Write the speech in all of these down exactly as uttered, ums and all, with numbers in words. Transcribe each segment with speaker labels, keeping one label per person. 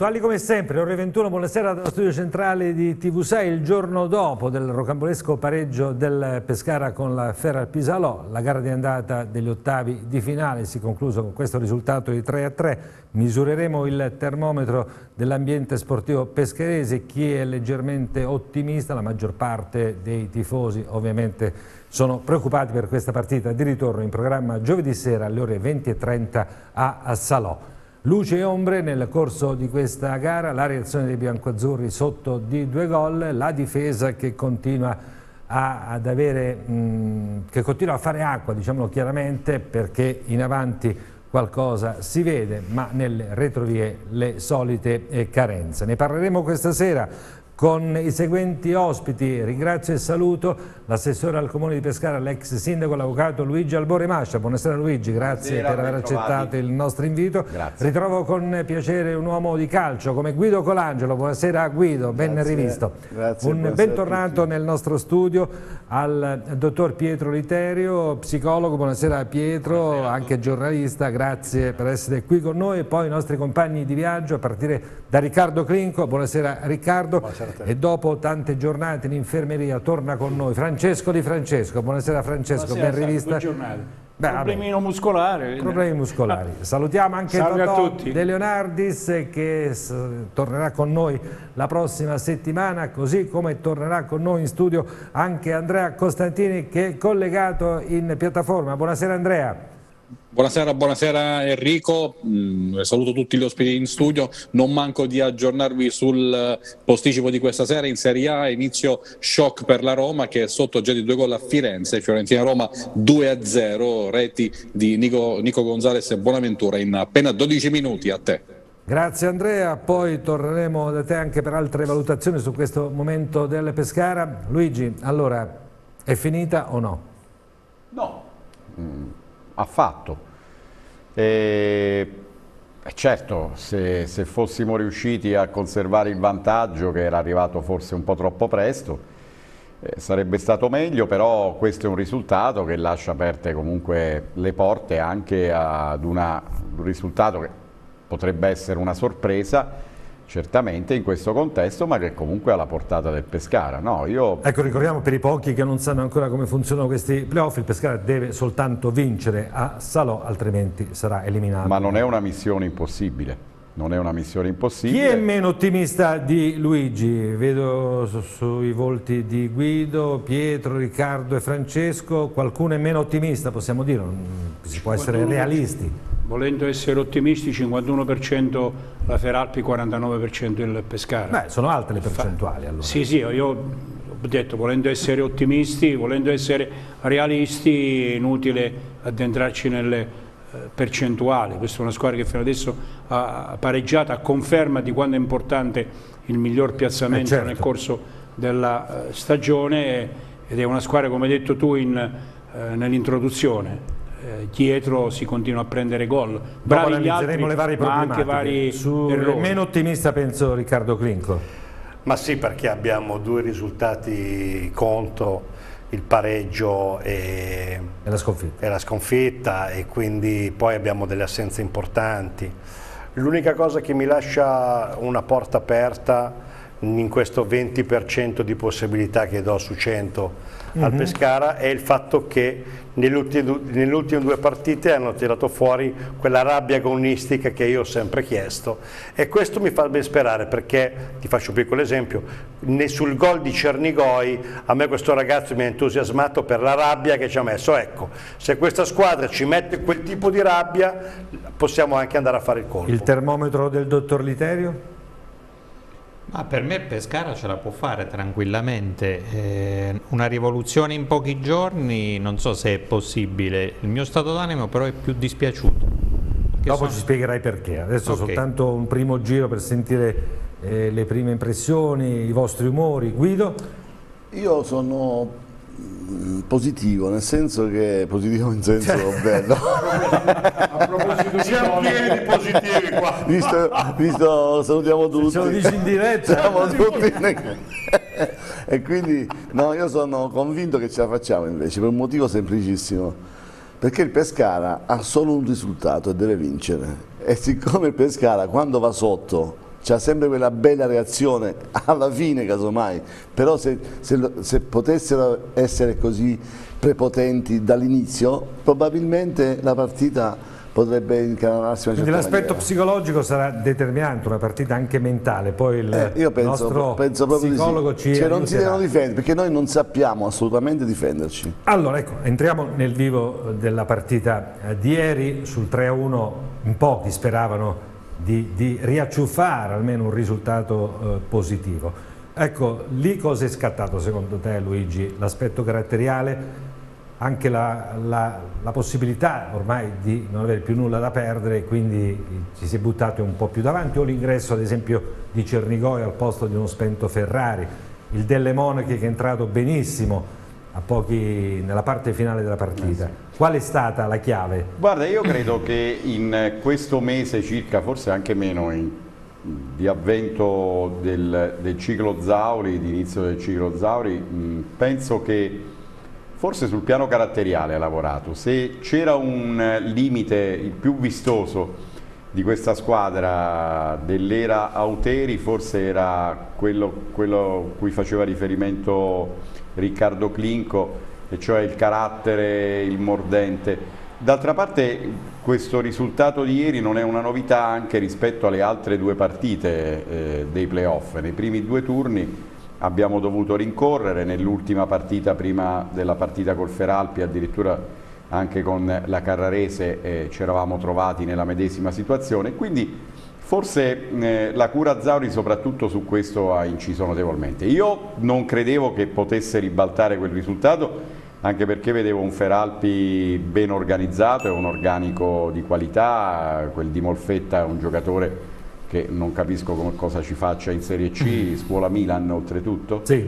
Speaker 1: puntuali come sempre, ore ventuno, buonasera dallo studio centrale di T V sei, il giorno dopo del rocambolesco pareggio del Pescara con la Ferral Pisalò. La gara di andata degli ottavi di finale si è conclusa con questo risultato di tre a tre. Misureremo il termometro dell'ambiente sportivo pescarese, chi è leggermente ottimista, la maggior parte dei tifosi ovviamente sono preoccupati per questa partita di ritorno in programma giovedì sera alle ore venti e trenta a Salò. Luce e ombre nel corso di questa gara, la reazione dei biancoazzurri sotto di due gol, la difesa che continua a, ad avere, mh, che continua a fare acqua, diciamolo chiaramente, perché in avanti qualcosa si vede, ma nelle retrovie le solite eh, carenze. Ne parleremo questa sera con i seguenti ospiti. Ringrazio e saluto l'assessore al Comune di Pescara, l'ex sindaco, l'avvocato Luigi Albore Mascia. Buonasera Luigi, grazie Buonasera, per aver accettato il nostro invito. Grazie. Ritrovo con piacere un uomo di calcio come Guido Colangelo. Buonasera Guido, ben grazie. rivisto. Grazie, un bentornato nel nostro studio al dottor Pietro Literio, psicologo. Buonasera Pietro, buonasera anche giornalista, grazie per essere qui con noi. E poi i nostri compagni di viaggio a partire da Riccardo Clinco. Buonasera Riccardo. Buonasera. E dopo tante giornate in infermeria torna con noi Francesco Di Francesco. Buonasera Francesco, buonasera, ben rivista.
Speaker 2: Beh, Problemino muscolare.
Speaker 1: Problemi muscolari. Ah. Salutiamo anche Totò De Leonardis che tornerà con noi la prossima settimana, così come tornerà con noi in studio anche Andrea Costantini che è collegato in piattaforma. Buonasera Andrea.
Speaker 3: Buonasera, buonasera Enrico, mm, saluto tutti gli ospiti in studio, non manco di aggiornarvi sul posticipo di questa sera in Serie A, inizio shock per la Roma che è sotto già di due gol a Firenze, Fiorentina-Roma due a zero, reti di Nico, Nico Gonzalez e Bonaventura in appena dodici minuti. A te.
Speaker 1: Grazie Andrea, poi torneremo da te anche per altre valutazioni su questo momento del Pescara. Luigi, allora, è finita o no?
Speaker 4: No. Mm. Affatto. E, certo, se, se fossimo riusciti a conservare il vantaggio, che era arrivato forse un po' troppo presto, eh, sarebbe stato meglio, però questo è un risultato che lascia aperte comunque le porte anche ad una, un risultato che potrebbe essere una sorpresa, certamente in questo contesto, ma che comunque è alla portata del Pescara. No, io...
Speaker 1: Ecco, ricordiamo per i pochi che non sanno ancora come funzionano questi playoff, il Pescara deve soltanto vincere a Salò, altrimenti sarà eliminato.
Speaker 4: Ma non è una missione impossibile, non è una missione impossibile.
Speaker 1: Chi è meno ottimista di Luigi? Vedo su, sui volti di Guido, Pietro, Riccardo e Francesco, qualcuno è meno ottimista, possiamo dire, si può essere realisti.
Speaker 2: Volendo essere ottimisti, cinquantuno per cento la Feralpi, quarantanove per cento il Pescara.
Speaker 1: Beh, sono alte le percentuali allora.
Speaker 2: Sì, sì, io ho detto, volendo essere ottimisti, volendo essere realisti, è inutile addentrarci nelle eh, percentuali. Questa è una squadra che fino adesso ha pareggiato, a conferma di quanto è importante il miglior piazzamento eh certo. nel corso della eh, stagione, ed è una squadra, come hai detto tu in, eh, nell'introduzione. Dietro si continua a prendere gol, bravi gli altri,
Speaker 1: le varie
Speaker 2: ma anche vari
Speaker 1: Su
Speaker 2: errori.
Speaker 1: Meno ottimista penso Riccardo Clinco.
Speaker 5: Ma sì, perché abbiamo due risultati contro, il pareggio e,
Speaker 1: e, la sconfitta.
Speaker 5: e la sconfitta, e quindi poi abbiamo delle assenze importanti. L'unica cosa che mi lascia una porta aperta in questo venti per cento di possibilità che do su cento al mm-hmm. Pescara è il fatto che nelle ultime, nelle ultime due partite hanno tirato fuori quella rabbia agonistica che io ho sempre chiesto, e questo mi fa ben sperare, perché ti faccio un piccolo esempio, sul gol di Cernigoi a me questo ragazzo mi ha entusiasmato per la rabbia che ci ha messo. Ecco, se questa squadra ci mette quel tipo di rabbia possiamo anche andare a fare il colpo.
Speaker 1: Il termometro del dottor Literio?
Speaker 6: Ma per me Pescara ce la può fare tranquillamente, eh, una rivoluzione in pochi giorni non so se è possibile, il mio stato d'animo però è più dispiaciuto.
Speaker 1: Dopo
Speaker 6: sono...
Speaker 1: ci spiegherai perché, adesso
Speaker 6: okay.
Speaker 1: soltanto un primo giro per sentire eh, le prime impressioni, i vostri umori. Guido?
Speaker 7: Io sono positivo, nel senso che positivo in senso bello.
Speaker 5: A proposito, siamo pieni di positivi qua.
Speaker 7: Visto, visto salutiamo tutti.
Speaker 1: Se lo dici in diretta.
Speaker 7: Siamo tutti e quindi no, io sono convinto che ce la facciamo invece per un motivo semplicissimo, perché il Pescara ha solo un risultato e deve vincere, e siccome il Pescara quando va sotto c'ha sempre quella bella reazione alla fine casomai, però se, se, se potessero essere così prepotenti dall'inizio probabilmente la partita potrebbe incanalarsi una certa
Speaker 1: Quindi l'aspetto
Speaker 7: maniera.
Speaker 1: psicologico sarà determinante, una partita anche mentale, poi il
Speaker 7: Eh, io penso,
Speaker 1: nostro
Speaker 7: penso proprio
Speaker 1: psicologo
Speaker 7: di sì.
Speaker 1: ci
Speaker 7: Cioè, non si
Speaker 1: aiuterà.
Speaker 7: devono difendere perché noi non sappiamo assolutamente difenderci.
Speaker 1: Allora, ecco, entriamo nel vivo della partita di ieri. Sul tre a uno in pochi speravano di, di riacciuffare almeno un risultato eh, positivo. Ecco, lì cosa è scattato secondo te, Luigi? L'aspetto caratteriale? Anche la, la, la possibilità ormai di non avere più nulla da perdere, quindi ci si è buttati un po' più davanti, o l'ingresso ad esempio di Cernigoi al posto di uno spento Ferrari, il Delle Monache che è entrato benissimo a pochi, nella parte finale della partita. Qual è stata la chiave?
Speaker 4: Guarda, io credo che in questo mese circa, forse anche meno, in, di avvento del, del ciclo Zauri, di inizio del ciclo Zauri, mh, penso che forse sul piano caratteriale ha lavorato. Se c'era un limite, il più vistoso di questa squadra dell'era Auteri, forse era quello, quello a cui faceva riferimento Riccardo Clinco, e cioè il carattere, il mordente. D'altra parte questo risultato di ieri non è una novità anche rispetto alle altre due partite eh, dei playoff. Nei primi due turni abbiamo dovuto rincorrere, nell'ultima partita prima della partita col Feralpi, addirittura anche con la Carrarese eh, ci eravamo trovati nella medesima situazione, quindi forse eh, la Cura Zauri soprattutto su questo ha inciso notevolmente. Io non credevo che potesse ribaltare quel risultato, anche perché vedevo un Feralpi ben organizzato e un organico di qualità. Quel Di Molfetta è un giocatore che non capisco come, cosa ci faccia in Serie C, scuola Milan oltretutto,
Speaker 1: Sì.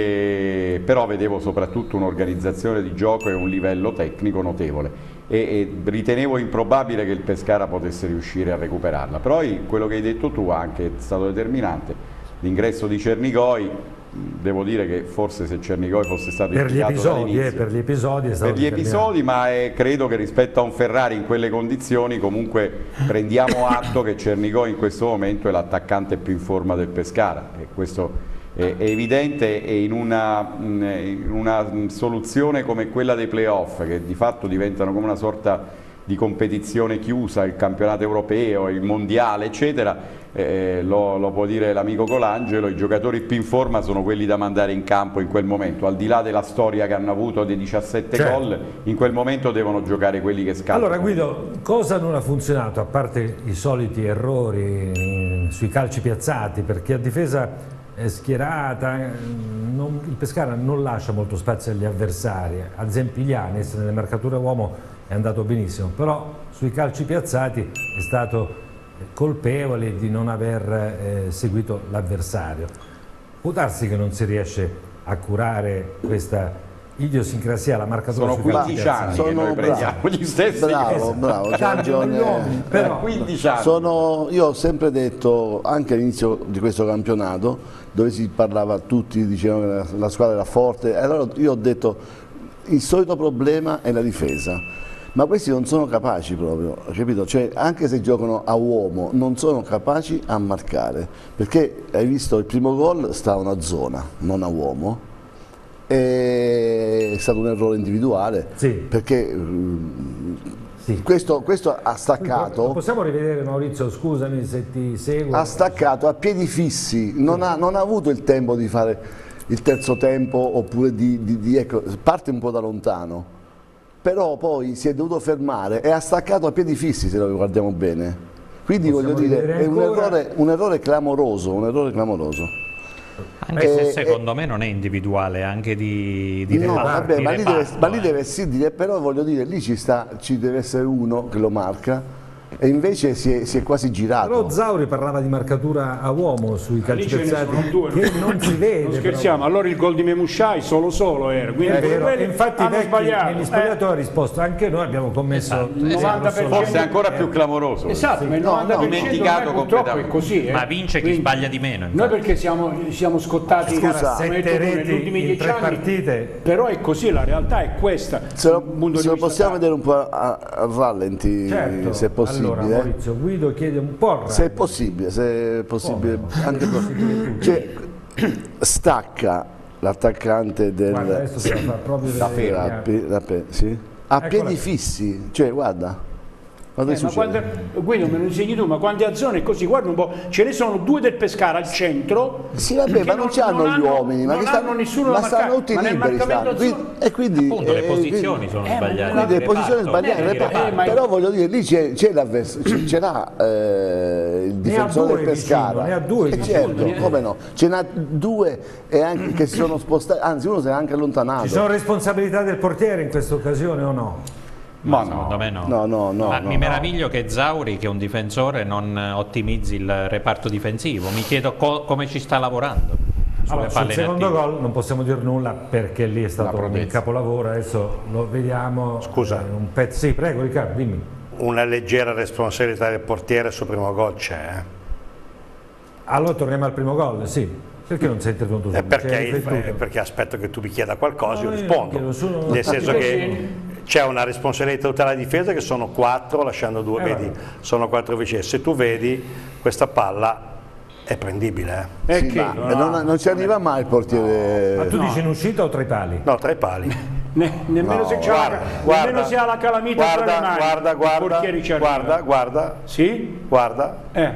Speaker 4: e, però vedevo soprattutto un'organizzazione di gioco e un livello tecnico notevole e, e ritenevo improbabile che il Pescara potesse riuscire a recuperarla, però quello che hai detto tu anche è stato determinante, l'ingresso di Cernigoi. Devo dire che forse se Cernigoi fosse stato
Speaker 1: Per gli
Speaker 4: impiegato
Speaker 1: episodi, eh,
Speaker 4: dall'inizio,
Speaker 1: per gli episodi, è stato
Speaker 4: per gli episodi, ma è, credo che rispetto a un Ferrari in quelle condizioni comunque prendiamo atto che Cernigoi in questo momento è l'attaccante più in forma del Pescara, e questo è, è evidente, e in una, in una soluzione come quella dei playoff, che di fatto diventano come una sorta di competizione chiusa, il campionato europeo, il mondiale eccetera, eh, lo, lo può dire l'amico Colangelo, i giocatori più in forma sono quelli da mandare in campo in quel momento, al di là della storia che hanno avuto dei diciassette
Speaker 1: Certo.
Speaker 4: gol, in quel momento devono giocare quelli che scattano.
Speaker 1: Allora Guido, cosa non ha funzionato, a parte i soliti errori eh, sui calci piazzati, perché a difesa eh, schierata non, il Pescara non lascia molto spazio agli avversari, ad esempio Ilianis nelle marcature uomo è andato benissimo, però sui calci piazzati è stato colpevole di non aver eh, seguito l'avversario. Può darsi che non si riesce a curare questa idiosincrasia, la marcatura
Speaker 4: Sono
Speaker 1: sui calci
Speaker 4: quindici
Speaker 1: piazzati.
Speaker 4: anni
Speaker 7: Sono
Speaker 4: che noi prendiamo
Speaker 7: bravo.
Speaker 4: gli stessi.
Speaker 7: Bravo, bravo, c'è
Speaker 1: Cambiano gli
Speaker 7: ragione.
Speaker 1: uomini, però
Speaker 4: quindici anni.
Speaker 7: Sono, io ho sempre detto, anche all'inizio di questo campionato, dove si parlava, tutti dicevano che la, la squadra era forte, allora io ho detto il solito problema è la difesa. Ma questi non sono capaci proprio, capito? Cioè, anche se giocano a uomo, non sono capaci a marcare, perché hai visto il primo gol sta a una zona, non a uomo, e è stato un errore individuale,
Speaker 1: Sì.
Speaker 7: perché mm,
Speaker 1: Sì.
Speaker 7: questo, questo ha staccato,
Speaker 1: Possiamo rivedere, Maurizio, scusami se ti seguo.
Speaker 7: ha staccato a piedi fissi, non ha, non ha avuto il tempo di fare il terzo tempo, oppure di, di, di ecco, parte un po' da lontano. Però poi si è dovuto fermare e ha staccato a piedi fissi, se lo guardiamo bene. Quindi
Speaker 1: Possiamo
Speaker 7: voglio dire,
Speaker 1: rivedere
Speaker 7: è un
Speaker 1: ancora?
Speaker 7: errore, un errore clamoroso, un errore clamoroso.
Speaker 6: Anche se
Speaker 7: Eh,
Speaker 6: secondo me non è individuale, anche di, di
Speaker 7: No,
Speaker 6: reparti,
Speaker 7: vabbè, ma lì, deve,
Speaker 6: reparto,
Speaker 7: ma lì
Speaker 6: eh.
Speaker 7: deve sì dire, però voglio dire, lì ci sta, ci deve essere uno che lo marca, e invece si è, si è quasi girato.
Speaker 1: Però Zauri parlava di marcatura a uomo sui
Speaker 2: Lì
Speaker 1: calci
Speaker 2: ce ne
Speaker 1: piazzati,
Speaker 2: sono due,
Speaker 1: che non si vede.
Speaker 2: non
Speaker 1: però.
Speaker 2: scherziamo, allora il gol di Memusciai solo solo era, quindi
Speaker 1: È vero,
Speaker 2: quelli
Speaker 1: e infatti
Speaker 2: hanno
Speaker 1: Vecchi
Speaker 2: sbagliato.
Speaker 1: negli
Speaker 2: Eh,
Speaker 1: spogliatoi ha risposto, anche noi abbiamo commesso
Speaker 6: Esatto,
Speaker 2: il novanta per cento
Speaker 4: Forse è ancora più clamoroso.
Speaker 2: Esatto, ma il
Speaker 7: No, no,
Speaker 2: novanta per cento
Speaker 4: dimenticato
Speaker 2: ormai purtroppo è
Speaker 4: completamente.
Speaker 2: così. eh.
Speaker 6: Ma vince chi
Speaker 2: Quindi
Speaker 6: sbaglia di meno,
Speaker 2: Noi
Speaker 6: infatti.
Speaker 2: perché siamo, siamo scottati
Speaker 7: Scusa,
Speaker 2: come hai
Speaker 1: sette
Speaker 2: detto tu, negli
Speaker 1: reti
Speaker 2: ultimi
Speaker 1: in
Speaker 2: dieci
Speaker 1: tre
Speaker 2: anni,
Speaker 1: partite.
Speaker 2: però è così, la realtà è questa.
Speaker 7: Se lo,
Speaker 2: dal punto di
Speaker 7: se lo
Speaker 2: vista
Speaker 7: possiamo
Speaker 2: tattico.
Speaker 7: vedere un po' a, a rallenti,
Speaker 1: Certo,
Speaker 7: se è possibile. possibile.
Speaker 1: Allora Maurizio, Guido chiede un po'
Speaker 7: Se è possibile, se è possibile,
Speaker 1: Oh,
Speaker 7: anche cioè, stacca l'attaccante del
Speaker 1: Guarda, adesso se la fa proprio
Speaker 7: da
Speaker 1: vedere,
Speaker 7: Pera,
Speaker 1: eh.
Speaker 7: pe- da pe- sì? a
Speaker 1: Eccola
Speaker 7: piedi
Speaker 1: qui.
Speaker 7: fissi, cioè guarda. Guarda
Speaker 2: Eh,
Speaker 7: che
Speaker 2: ma
Speaker 7: succede.
Speaker 2: quando, Guido, me lo insegni tu, ma quante zone così, guarda un po', ce ne sono due del Pescara al centro.
Speaker 7: Sì, vabbè,
Speaker 2: che
Speaker 7: ma non c'hanno gli
Speaker 2: hanno-
Speaker 7: uomini, ma
Speaker 2: non
Speaker 7: che
Speaker 2: hanno
Speaker 7: stanno,
Speaker 2: nessuno
Speaker 7: ma
Speaker 2: da
Speaker 7: stanno
Speaker 2: marcare,
Speaker 7: tutti
Speaker 2: ma nel
Speaker 7: liberi,
Speaker 2: marcamento
Speaker 7: stanno.
Speaker 2: azzurro-
Speaker 7: Quindi- e quindi
Speaker 6: Appunto, le
Speaker 7: eh,
Speaker 6: posizioni
Speaker 7: quindi-
Speaker 6: sono
Speaker 2: eh, ma
Speaker 6: sbagliate.
Speaker 7: quindi le
Speaker 6: di
Speaker 7: posizioni
Speaker 6: reparto,
Speaker 7: sbagliate,
Speaker 6: eh, di
Speaker 7: reparto.
Speaker 2: eh, ma-
Speaker 7: però voglio dire, lì c'è, c'è l'avversario, ce l'ha eh, il difensore
Speaker 1: due
Speaker 7: del Pescara,
Speaker 1: vicino, ne ha due
Speaker 7: e
Speaker 1: vicino.
Speaker 7: certo, come no, ce n'ha due e anche che si sono spostati, anzi uno si è anche allontanato.
Speaker 1: Ci sono responsabilità del portiere in questa occasione o no?
Speaker 3: Ma
Speaker 6: Secondo me no.
Speaker 7: No, no, no,
Speaker 6: Ma
Speaker 7: no,
Speaker 6: mi
Speaker 7: no.
Speaker 6: meraviglio che Zauri, che è un difensore, non ottimizzi il reparto difensivo. Mi chiedo co- come ci sta lavorando sulle
Speaker 1: Allora, sul
Speaker 6: palle
Speaker 1: secondo
Speaker 6: inattive.
Speaker 1: gol non possiamo dire nulla perché lì è stato un capolavoro, adesso lo vediamo.
Speaker 5: Scusa.
Speaker 1: eh, un pezzo. Sì, prego Riccardo, dimmi.
Speaker 5: Una leggera responsabilità del portiere sul primo gol c'è. Eh?
Speaker 1: Allora torniamo al primo gol, sì. Perché non sei intervenuto
Speaker 5: È
Speaker 1: subito?
Speaker 5: perché,
Speaker 1: Ci hai
Speaker 5: il-
Speaker 1: riflettuto?
Speaker 5: è perché aspetto che tu mi chieda qualcosa,
Speaker 1: No,
Speaker 5: io
Speaker 1: io
Speaker 5: rispondo.
Speaker 1: chiedo solo-
Speaker 5: Nel senso
Speaker 2: Perché
Speaker 5: che c'è una responsabilità totale alla difesa che sono quattro, lasciando due,
Speaker 1: Eh,
Speaker 5: vedi,
Speaker 1: vabbè.
Speaker 5: sono quattro vicini. Se tu vedi, questa palla è prendibile. Eh?
Speaker 2: Eh,
Speaker 7: Sì,
Speaker 2: che-
Speaker 7: ma non, non ci arriva mai il portiere.
Speaker 1: Ma tu dici in uscita o tra i pali?
Speaker 5: No, tra i pali.
Speaker 2: Ne- nemmeno,
Speaker 7: No,
Speaker 2: se c'ha
Speaker 5: Guarda,
Speaker 2: la,
Speaker 5: guarda,
Speaker 2: nemmeno se ha la calamita tra le
Speaker 5: guarda,
Speaker 2: mani,
Speaker 5: guarda,
Speaker 2: il
Speaker 5: guarda,
Speaker 2: portiere ci arriva.
Speaker 5: guarda, guarda,
Speaker 2: Sì?
Speaker 5: guarda.
Speaker 2: Eh.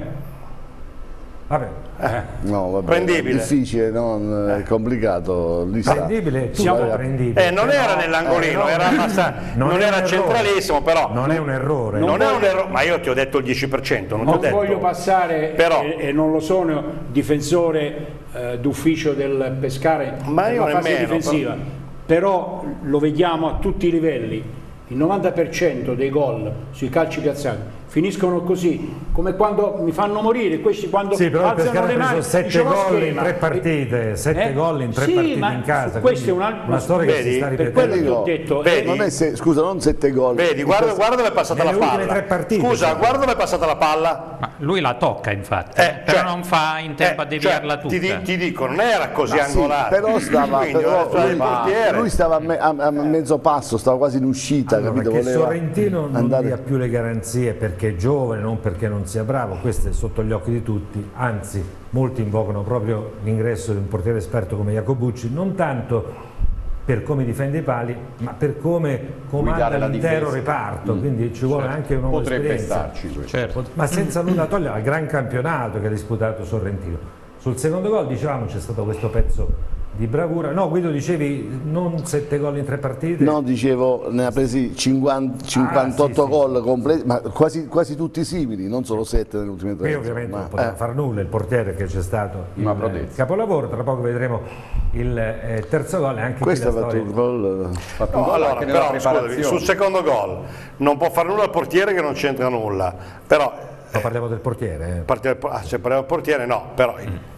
Speaker 1: Vabbè,
Speaker 7: No, vabbè,
Speaker 5: Prendibile.
Speaker 7: difficile, no? È complicato. Lì sta.
Speaker 1: prendibile, tu
Speaker 2: Siamo-
Speaker 1: lo prendibile.
Speaker 5: Eh, non
Speaker 1: Però-
Speaker 5: era nell'angolino,
Speaker 1: eh, no,
Speaker 5: era abbastanza, non,
Speaker 1: è un
Speaker 5: era
Speaker 1: errore.
Speaker 5: centralissimo, però
Speaker 1: Non è un errore.
Speaker 5: non,
Speaker 2: Non
Speaker 5: è un
Speaker 2: voglio-
Speaker 5: errore, ma io ti ho detto il dieci per cento, non,
Speaker 2: Non
Speaker 5: ti ho detto.
Speaker 2: voglio passare,
Speaker 5: Però-
Speaker 2: e, e non lo sono, difensore eh, d'ufficio del Pescara
Speaker 5: Ma io
Speaker 2: nella fase
Speaker 5: nemmeno,
Speaker 2: difensiva, però lo vediamo a tutti i livelli, il novanta per cento dei gol sui calci piazzati finiscono così, come quando mi fanno morire questi quando
Speaker 1: Sì, però il
Speaker 2: alzano
Speaker 1: Pescara
Speaker 2: le
Speaker 1: ha preso
Speaker 2: mani,
Speaker 1: sette
Speaker 2: dice, "Lo
Speaker 1: gol in
Speaker 2: schema".
Speaker 1: tre partite, sette
Speaker 2: Eh?
Speaker 1: gol in tre
Speaker 2: Sì,
Speaker 1: partite
Speaker 2: ma
Speaker 1: in casa.
Speaker 2: questo è
Speaker 1: quindi
Speaker 2: un altro-
Speaker 1: una storia che
Speaker 5: vedi,
Speaker 1: si sta
Speaker 5: per
Speaker 1: ripetendo.
Speaker 2: quello che ho
Speaker 7: Dico,
Speaker 2: detto,
Speaker 5: vedi?
Speaker 7: Non è se- scusa, non sette gol.
Speaker 5: Vedi, guarda, guarda dove è passata
Speaker 1: Nelle
Speaker 5: la
Speaker 1: ultime
Speaker 5: palla.
Speaker 1: tre partite,
Speaker 5: Scusa,
Speaker 1: sì.
Speaker 5: guarda dove è passata la palla.
Speaker 6: Ma lui la tocca infatti,
Speaker 5: Eh,
Speaker 6: eh, però
Speaker 5: cioè-
Speaker 6: non fa in tempo a
Speaker 5: Eh,
Speaker 6: deviarla
Speaker 5: cioè, ti,
Speaker 6: tutta.
Speaker 5: di- ti dico, non era così
Speaker 7: Ma sì,
Speaker 5: angolata.
Speaker 7: però stava,
Speaker 5: Quindi,
Speaker 7: però
Speaker 5: era il
Speaker 7: lui,
Speaker 5: portiere.
Speaker 7: lui stava a, me- a- a mezzo passo, stava quasi in uscita,
Speaker 1: Allora,
Speaker 7: capito?
Speaker 1: che
Speaker 7: Voleva
Speaker 1: Sorrentino non
Speaker 7: andare-
Speaker 1: dia più le garanzie perché è giovane, non perché non sia bravo, questo è sotto gli occhi di tutti, anzi molti invocano proprio l'ingresso di un portiere esperto come Jacobucci, non tanto per come difende i pali, ma per come comanda
Speaker 4: Guidare la
Speaker 1: l'intero
Speaker 4: difesa.
Speaker 1: reparto, quindi ci vuole anche un uomo di
Speaker 4: Potrebbe
Speaker 1: esperienza.
Speaker 4: starci questo.
Speaker 6: Certo.
Speaker 1: Ma senza nulla togliere al gran campionato che ha disputato Sorrentino. Sul secondo gol dicevamo c'è stato questo pezzo di bravura. No, Guido, dicevi non sette gol in tre partite?
Speaker 7: No, dicevo, ne ha presi cinquanta, cinquantotto
Speaker 1: Ah, sì,
Speaker 7: gol completi, ma quasi, quasi tutti simili, non solo sette nelle ultime tre.
Speaker 1: Qui ovviamente
Speaker 7: insomma.
Speaker 1: non poteva
Speaker 7: Eh,
Speaker 1: fare nulla il portiere che c'è stato
Speaker 4: Una
Speaker 1: il
Speaker 4: prodezza.
Speaker 1: capolavoro, tra poco vedremo il eh, terzo gol e anche qui
Speaker 7: Questo
Speaker 1: la
Speaker 7: ha fatto
Speaker 1: storia.
Speaker 7: un gol.
Speaker 4: Fatto un
Speaker 5: No,
Speaker 4: gol
Speaker 5: allora,
Speaker 4: anche nella
Speaker 5: però, scusami,
Speaker 4: preparazione.
Speaker 5: sul secondo gol non può fare nulla il portiere che non c'entra nulla. Però,
Speaker 1: Ma parliamo del portiere. eh.
Speaker 5: parte- ah, se parliamo del portiere, no, però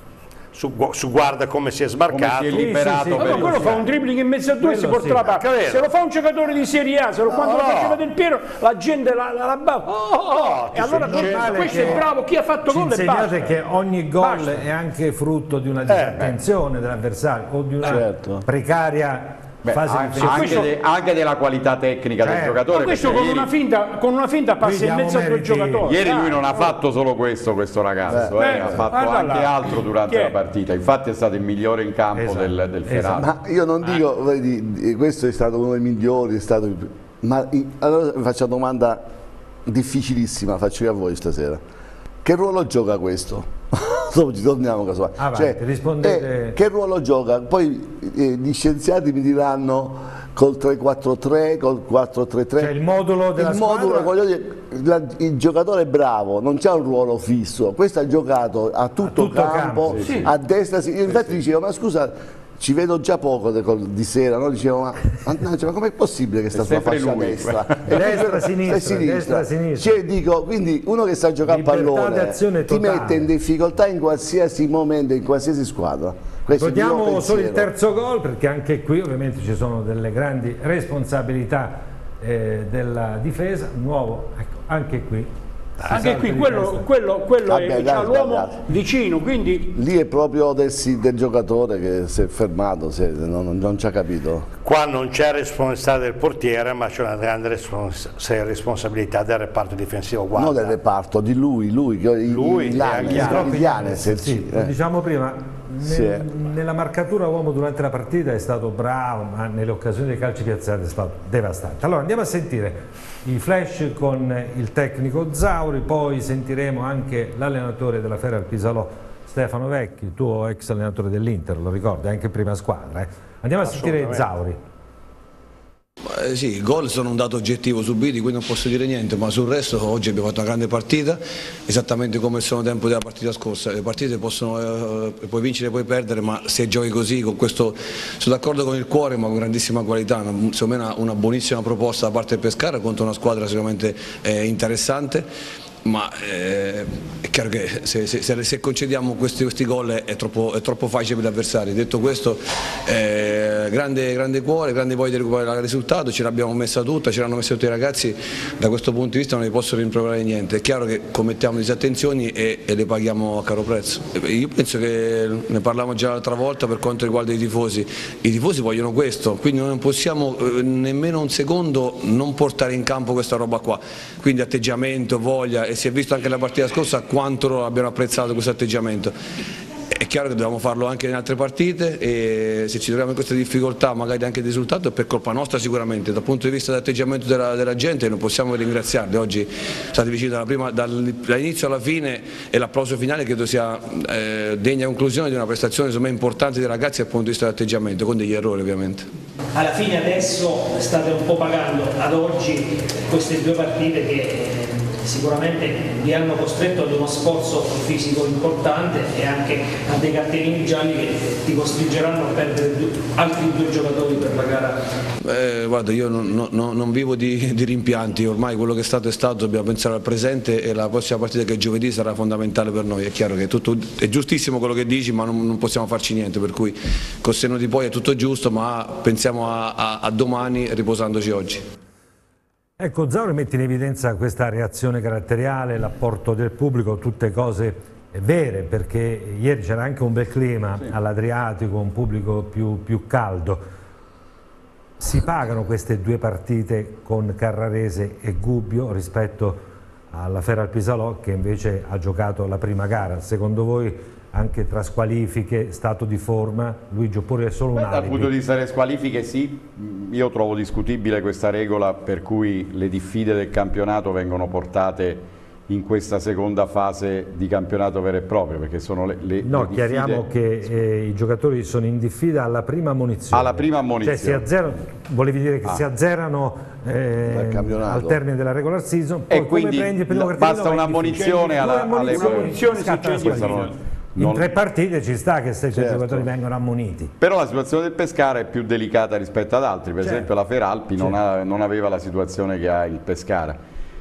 Speaker 5: su, su guarda come si è smarcato.
Speaker 4: Come si è liberato
Speaker 1: Sì, sì, sì.
Speaker 4: per
Speaker 2: Ma
Speaker 4: il
Speaker 2: quello fa un dribbling in mezzo a due e si
Speaker 1: Quello
Speaker 2: porta
Speaker 1: sì.
Speaker 2: la palla.
Speaker 5: Capito?
Speaker 2: Se lo fa un giocatore di Serie A, se lo, quando lo
Speaker 5: no.
Speaker 2: faceva Del Piero, la gente la, la, la bava. Oh, oh, oh.
Speaker 5: ti
Speaker 2: E allora
Speaker 5: sei
Speaker 1: normale
Speaker 2: questo
Speaker 1: che
Speaker 2: è bravo, chi ha fatto
Speaker 1: Ci
Speaker 2: gol e basta.
Speaker 1: insegnate che ogni gol
Speaker 2: Basta.
Speaker 1: è anche frutto di una disattenzione dell'avversario o di una
Speaker 7: Certo.
Speaker 1: precaria
Speaker 4: Beh,
Speaker 1: fase
Speaker 4: anche,
Speaker 1: difensiva.
Speaker 4: anche de- anche della qualità tecnica del
Speaker 1: Certo.
Speaker 4: giocatore.
Speaker 2: Ma questo
Speaker 4: perché
Speaker 2: con
Speaker 4: ieri,
Speaker 2: una, finta, con una finta passa in
Speaker 1: diamo
Speaker 2: mezzo a due
Speaker 1: meriti.
Speaker 2: giocatori.
Speaker 4: ieri lui
Speaker 2: Dai.
Speaker 4: non ha fatto solo questo, questo ragazzo, eh,
Speaker 2: Beh,
Speaker 4: ha fatto
Speaker 2: guarda
Speaker 4: anche
Speaker 2: là.
Speaker 4: altro durante
Speaker 2: Chi è?
Speaker 4: la partita. Infatti è stato il migliore in campo
Speaker 1: Esatto,
Speaker 4: del, del Ferrari.
Speaker 1: esatto.
Speaker 7: Ma io non dico, vedi, questo è stato uno dei migliori, è stato, ma i- allora vi faccio una domanda difficilissima, faccio io a voi stasera. Che ruolo gioca questo? Dopo ci torniamo casomai.
Speaker 1: Avanti, rispondete.
Speaker 7: eh, che ruolo gioca? Poi eh, gli scienziati mi diranno col tre quattro tre, col quattro tre tre.
Speaker 1: Cioè il modulo della
Speaker 7: il modulo,
Speaker 1: squadra-
Speaker 7: voglio dire, la- il giocatore è bravo, non c'ha un ruolo fisso. Questo ha giocato a tutto,
Speaker 1: tutto campo,
Speaker 7: campo,
Speaker 1: sì, sì.
Speaker 7: a destra, sì. Io infatti dicevo, ma scusa, ci vedo già poco de- col- di sera, no? Dicevo, ma, mannaggia, ma com'è possibile che sta sulla
Speaker 4: sempre
Speaker 7: fascia
Speaker 4: lui.
Speaker 7: destra?
Speaker 1: Destra, sinistra,
Speaker 7: e sinistra.
Speaker 1: destra, sinistra.
Speaker 7: Cioè, dico, quindi uno che sa giocare a
Speaker 1: Libertà
Speaker 7: pallone
Speaker 1: d'azione
Speaker 7: ti
Speaker 1: totale.
Speaker 7: mette in difficoltà in qualsiasi momento, in qualsiasi squadra. Questo è il mio
Speaker 1: Vediamo solo il
Speaker 7: pensiero.
Speaker 1: terzo gol perché anche qui ovviamente ci sono delle grandi responsabilità eh, della difesa. Nuovo, ecco, anche qui
Speaker 2: Anche qui quello, quello, quello è, c'ha l'uomo vicino, quindi...
Speaker 7: Lì è proprio del, del giocatore che si è fermato, si è, non, non ci ha capito.
Speaker 5: Qua non c'è responsabilità del portiere, ma c'è una grande respons responsabilità del reparto difensivo. Guarda.
Speaker 7: Non del reparto, di lui, lui,
Speaker 5: lui
Speaker 7: il Ianes.
Speaker 1: Sì, sì, eh. Diciamo prima, nel, sì. nella marcatura uomo durante la partita è stato bravo, ma nelle occasioni dei calci piazzati è stato devastante. Allora andiamo a sentire i flash con il tecnico Zauri, poi sentiremo anche l'allenatore della Ferral Pisalò, Stefano Vecchi, il tuo ex allenatore dell'Inter, lo ricordi, anche prima squadra. Eh? Andiamo a sentire Zauri.
Speaker 8: Eh sì, i gol sono un dato oggettivo subiti, quindi non posso dire niente, ma sul resto oggi abbiamo fatto una grande partita, esattamente come il secondo tempo della partita scorsa. Le partite possono eh, puoi vincere e puoi perdere, ma se giochi così, con questo, sono d'accordo con il cuore, ma con grandissima qualità, una, secondo me una, una buonissima proposta da parte del Pescara contro una squadra sicuramente eh, interessante. Ma eh, è chiaro che se, se, se concediamo questi, questi gol è troppo, è troppo facile per gli avversari. Detto questo, eh, grande, grande cuore, grande voglia di recuperare il risultato, ce l'abbiamo messa tutta, ce l'hanno messa tutti i ragazzi, da questo punto di vista non ne posso rimproverare niente. È chiaro che commettiamo disattenzioni e, e le paghiamo a caro prezzo. Io penso che ne parlavamo già l'altra volta per quanto riguarda i tifosi, i tifosi vogliono questo, quindi non possiamo eh, nemmeno un secondo non portare in campo questa roba qua, quindi atteggiamento, voglia. Si è visto anche nella partita scorsa quanto loro abbiano apprezzato questo atteggiamento. È chiaro che dobbiamo farlo anche in altre partite e se ci troviamo in queste difficoltà magari anche di risultato è per colpa nostra sicuramente. Dal punto di vista dell'atteggiamento della, della gente non possiamo ringraziarli, oggi state vicini dall'inizio alla fine e l'applauso finale credo sia eh, degna conclusione di una prestazione insomma, importante dei ragazzi dal punto di vista dell'atteggiamento, con degli errori ovviamente.
Speaker 9: Alla fine adesso state un po' pagando ad oggi queste due partite che sicuramente vi hanno costretto ad uno sforzo fisico importante e anche a dei cartellini gialli che ti costringeranno a perdere due, altri due giocatori per la gara.
Speaker 8: Eh, guarda, io non, non, non vivo di, di rimpianti, ormai quello che è stato è stato, dobbiamo pensare al presente e la prossima partita che è giovedì sarà fondamentale per noi. È chiaro che tutto, è giustissimo quello che dici, ma non, non possiamo farci niente, per cui col senno di poi è tutto giusto, ma pensiamo a, a, a domani riposandoci oggi.
Speaker 1: Ecco, Zauri mette in evidenza questa reazione caratteriale, l'apporto del pubblico, tutte cose vere, perché ieri c'era anche un bel clima sì. all'Adriatico, un pubblico più, più caldo. Si pagano queste due partite con Carrarese e Gubbio rispetto alla Ferral Pisalò che invece ha giocato la prima gara? Secondo voi anche tra squalifiche, stato di forma, Luigi, oppure è solo un alibi?
Speaker 4: Dal punto di vista delle squalifiche sì, io trovo discutibile questa regola per cui le diffide del campionato vengono portate in questa seconda fase di campionato vero e proprio, perché sono le, le
Speaker 1: No,
Speaker 4: le diffide...
Speaker 1: chiariamo che eh, i giocatori sono in diffida alla prima ammonizione.
Speaker 4: Alla prima ammonizione.
Speaker 1: Cioè si azzerano, volevi dire che ah. si azzerano eh, al termine della regular season, poi
Speaker 4: e quindi
Speaker 1: prendi il primo
Speaker 4: basta un'ammonizione alla, alle
Speaker 2: ammonizione
Speaker 1: in tre partite ci sta che sette
Speaker 4: certo.
Speaker 1: giocatori vengono ammoniti.
Speaker 4: Però la situazione del Pescara è più delicata rispetto ad altri, per certo. esempio la Feralpi certo. non, ha, non aveva la situazione che ha il Pescara.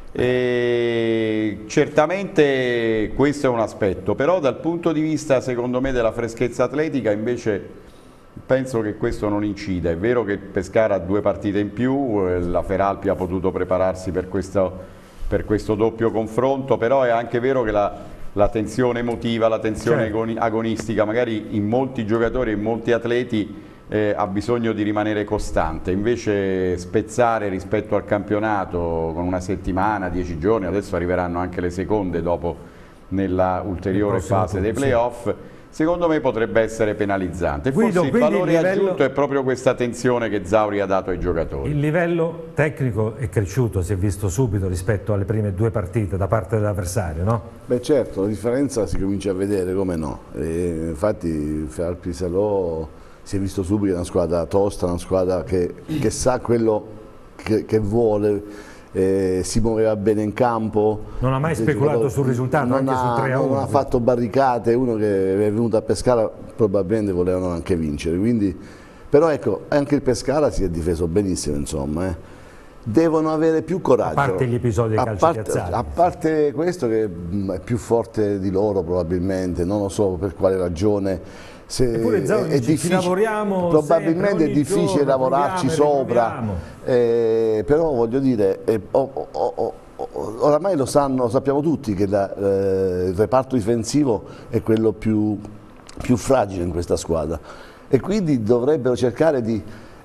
Speaker 4: E certamente questo è un aspetto, però dal punto di vista secondo me della freschezza atletica invece penso che questo non incida. È vero che il Pescara ha due partite in più, la Feralpi ha potuto prepararsi per questo, per questo doppio confronto, però è anche vero che la la tensione emotiva, la tensione certo. agonistica, magari in molti giocatori e in molti atleti eh, ha bisogno di rimanere costante, invece spezzare rispetto al campionato con una settimana, dieci giorni, adesso arriveranno anche le seconde dopo nella ulteriore fase dei playoff, sì. secondo me potrebbe essere penalizzante. Guido, forse il valore il livello... aggiunto è proprio questa tensione che Zauri ha dato ai giocatori.
Speaker 1: Il livello tecnico è cresciuto, si è visto subito rispetto alle prime due partite da parte dell'avversario, no?
Speaker 7: Beh certo, la differenza si comincia a vedere, come no. E infatti Ferral Pisalò si è visto subito che è una squadra tosta, una squadra che, che sa quello che, che vuole. Eh, si muoveva bene in campo,
Speaker 1: non ha mai speculato sul risultato,
Speaker 7: non
Speaker 1: anche
Speaker 7: ha,
Speaker 1: su tre a uno.
Speaker 7: Non ha fatto barricate, uno che è venuto a Pescara probabilmente volevano anche vincere, quindi, però ecco, anche il Pescara si è difeso benissimo, insomma, eh. Devono avere più coraggio.
Speaker 1: A parte gli episodi dei calci piazzati.
Speaker 7: A parte questo che è più forte di loro probabilmente, non lo so per quale ragione. Se
Speaker 1: Eppure Zauri
Speaker 7: è
Speaker 1: dice,
Speaker 7: difficile,
Speaker 1: lavoriamo
Speaker 7: probabilmente
Speaker 1: sempre,
Speaker 7: è difficile
Speaker 1: giorno,
Speaker 7: lavorarci sopra, eh, però voglio dire, eh, oh, oh, oh, oramai lo sanno, sappiamo tutti che la, eh, il reparto difensivo è quello più, più fragile in questa squadra e quindi dovrebbero cercare di...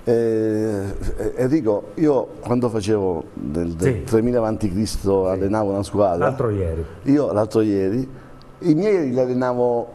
Speaker 7: Eh, Enrico, io quando facevo nel, del sì. tremila avanti Cristo sì. allenavo una squadra,
Speaker 1: l'altro ieri,
Speaker 7: io l'altro ieri, i miei li allenavo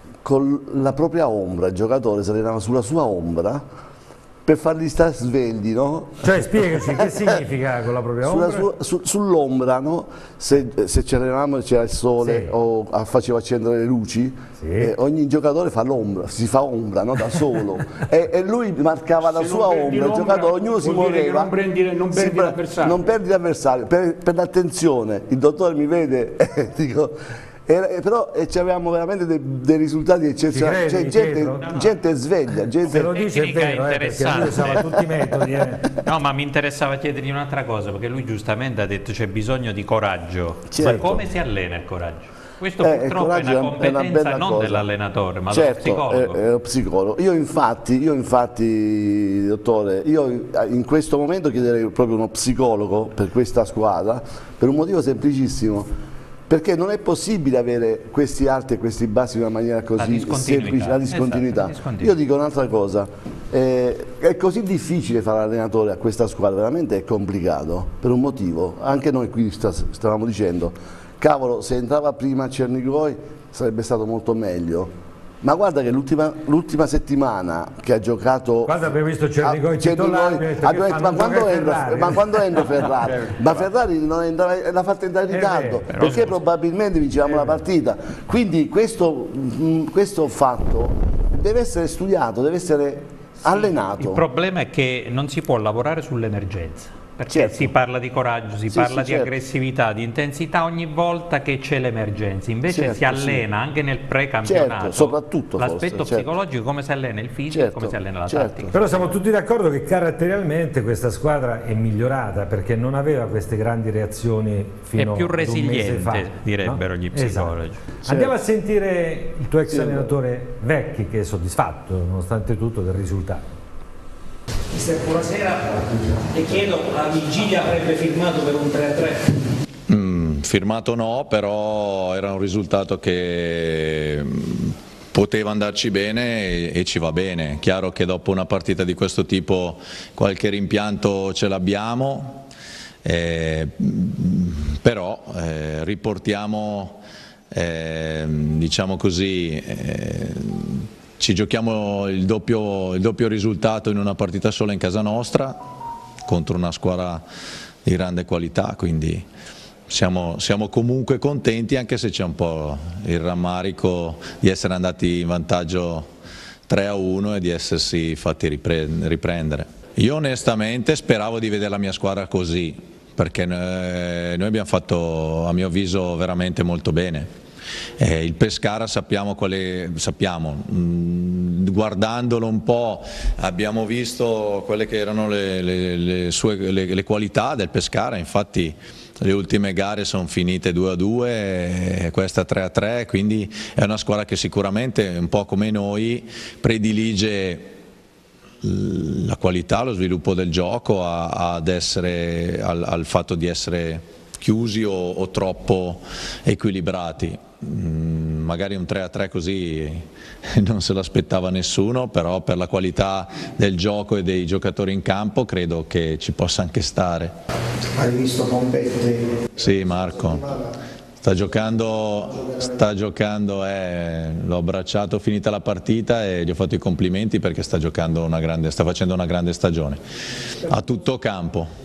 Speaker 7: con la propria ombra, il giocatore si allenava sulla sua ombra per farli stare svegli, no?
Speaker 1: Cioè spiegaci che significa con la propria ombra?
Speaker 7: Su, su, sull'ombra, no? Se, se ci allenavamo e c'era il sole sì. o faceva accendere le luci, sì. eh, ogni giocatore fa l'ombra, si fa ombra, no? Da solo. e, e lui marcava la sua ombra, il giocatore, ognuno si muoveva.
Speaker 2: Non, prendi, non perdi l'avversario.
Speaker 7: Non perdi l'avversario, per, per l'attenzione, il dottore mi vede e dico... E, però e avevamo veramente dei, dei risultati eccezionali, cioè, gente, no, no. gente sveglia, gente...
Speaker 1: Se lo dice è vero, eh, perché lui usava tutti i metodi. Eh.
Speaker 6: No, ma mi interessava chiedergli un'altra cosa, perché lui giustamente ha detto c'è bisogno di coraggio.
Speaker 7: Certo.
Speaker 6: Ma come si allena il coraggio? Questo
Speaker 7: eh,
Speaker 6: purtroppo è una competenza è una non dell'allenatore, ma
Speaker 7: certo,
Speaker 6: dello psicologo.
Speaker 7: È, è lo psicologo. Io infatti, io infatti, dottore, io in questo momento chiederei proprio uno psicologo per questa squadra, per un motivo semplicissimo. Perché non è possibile avere questi alti e questi bassi in una maniera così semplice, la discontinuità. Esatto, la Io dico un'altra cosa, eh, è così difficile fare allenatore a questa squadra, veramente è complicato, per un motivo. Anche noi qui sta, stavamo dicendo, cavolo, se entrava prima Cernigoi sarebbe stato molto meglio. Ma guarda che l'ultima settimana che ha giocato...
Speaker 1: Quando abbiamo visto Cernigoi titolare,
Speaker 7: ma, quando entra, ma quando entra Ferrari? Ma Ferrari non entrava, l'ha fatta entrare in ritardo, vero, perché probabilmente vincevamo la partita. Quindi questo, questo fatto deve essere studiato, deve essere sì, allenato.
Speaker 6: Il problema è che non si può lavorare sull'emergenza. Perché certo. si parla di coraggio, si sì, parla sì, di certo. aggressività, di intensità ogni volta che c'è l'emergenza, invece certo, si allena sì. anche nel pre-campionato,
Speaker 7: certo, soprattutto
Speaker 6: l'aspetto
Speaker 7: certo.
Speaker 6: psicologico, come si allena il fisico, certo, come si allena la
Speaker 7: certo.
Speaker 6: tattica.
Speaker 1: Però siamo tutti d'accordo che caratterialmente questa squadra è migliorata perché non aveva queste grandi reazioni fino
Speaker 6: a un mese fa. È più resiliente, direbbero no? gli psicologi.
Speaker 1: Esatto. Certo. Andiamo a sentire il tuo ex sì, allenatore Vecchi, che è soddisfatto nonostante tutto del risultato.
Speaker 9: Mister, buonasera, le chiedo, a Vigilia avrebbe firmato per un tre a tre?
Speaker 10: Mm, firmato no, però era un risultato che poteva andarci bene e, e ci va bene. Chiaro che dopo una partita di questo tipo qualche rimpianto ce l'abbiamo, eh, però eh, riportiamo, eh, diciamo così, eh, ci giochiamo il doppio, il doppio risultato in una partita sola in casa nostra contro una squadra di grande qualità, quindi siamo, siamo comunque contenti, anche se c'è un po' il rammarico di essere andati in vantaggio tre a uno e di essersi fatti riprendere. Io onestamente speravo di vedere la mia squadra così, perché noi abbiamo fatto, a mio avviso, veramente molto bene. Eh, il Pescara sappiamo quale, sappiamo, mh, guardandolo un po' abbiamo visto quelle che erano le, le, le, sue, le, le qualità del Pescara, infatti le ultime gare sono finite due a due e questa tre a tre, quindi è una squadra che sicuramente un po' come noi predilige la qualità, lo sviluppo del gioco a, ad essere, al, al fatto di essere chiusi o, o troppo equilibrati. Mm, magari un tre a tre così non se l'aspettava nessuno, però per la qualità del gioco e dei giocatori in campo credo che ci possa anche stare.
Speaker 11: Hai visto Pompetti?
Speaker 10: Sì, Marco. Sta giocando, sta giocando eh, l'ho abbracciato finita la partita e gli ho fatto i complimenti perché sta, giocando una grande, sta facendo una grande stagione a tutto campo.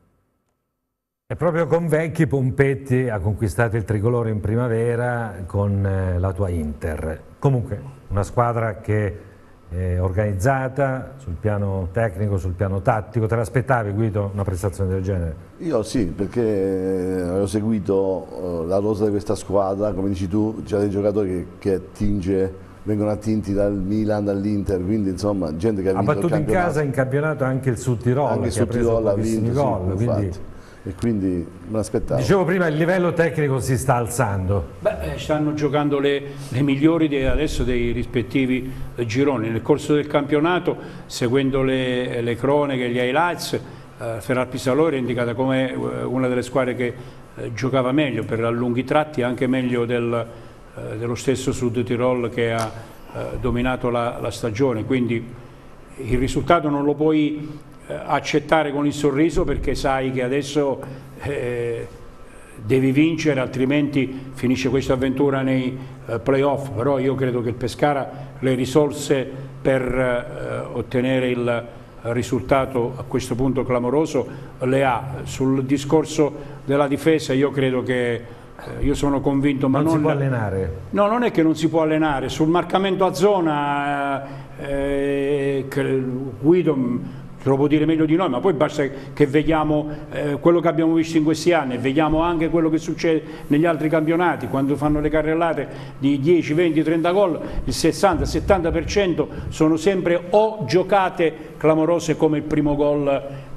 Speaker 1: E proprio con Vecchi Pompetti ha conquistato il tricolore in primavera con eh, la tua Inter. Comunque una squadra che è organizzata sul piano tecnico, sul piano tattico. Te l'aspettavi, Guido, una prestazione del genere?
Speaker 7: Io sì, perché avevo seguito la rosa di questa squadra, come dici tu, c'è dei giocatori che, che attinge, vengono attinti dal Milan, dall'Inter, quindi insomma gente che ha vinto il campionato.
Speaker 1: Ha battuto in casa in campionato anche il Sud Tirolo,
Speaker 7: anche
Speaker 1: che ha preso pochissimi gol,
Speaker 7: sì,
Speaker 1: quindi...
Speaker 7: e quindi me l'aspettavo.
Speaker 1: Dicevo prima, il livello tecnico si sta alzando.
Speaker 2: Beh, stanno giocando le, le migliori de, adesso dei rispettivi gironi. Nel corso del campionato, seguendo le, le cronache, gli highlights, eh, Ferrar Pisalò era indicata come eh, una delle squadre che eh, giocava meglio per lunghi tratti, anche meglio del, eh, dello stesso Sud Tirol che ha eh, dominato la, la stagione, quindi il risultato non lo puoi eh, accettare con il sorriso, perché sai che adesso eh, devi vincere, altrimenti finisce questa avventura nei eh, playoff. Però io credo che il Pescara le risorse per eh, ottenere il risultato a questo punto clamoroso le ha. Sul discorso della difesa io credo che eh, io sono convinto, ma
Speaker 1: non,
Speaker 2: non
Speaker 1: si può allenare.
Speaker 2: No, non è che non si può allenare, sul marcamento a zona eh, Guido te lo può dire meglio di noi, ma poi basta che vediamo eh, quello che abbiamo visto in questi anni, vediamo anche quello che succede negli altri campionati, quando fanno le carrellate di dieci, venti, trenta gol, il sessanta settanta per cento sono sempre o giocate clamorose come il primo gol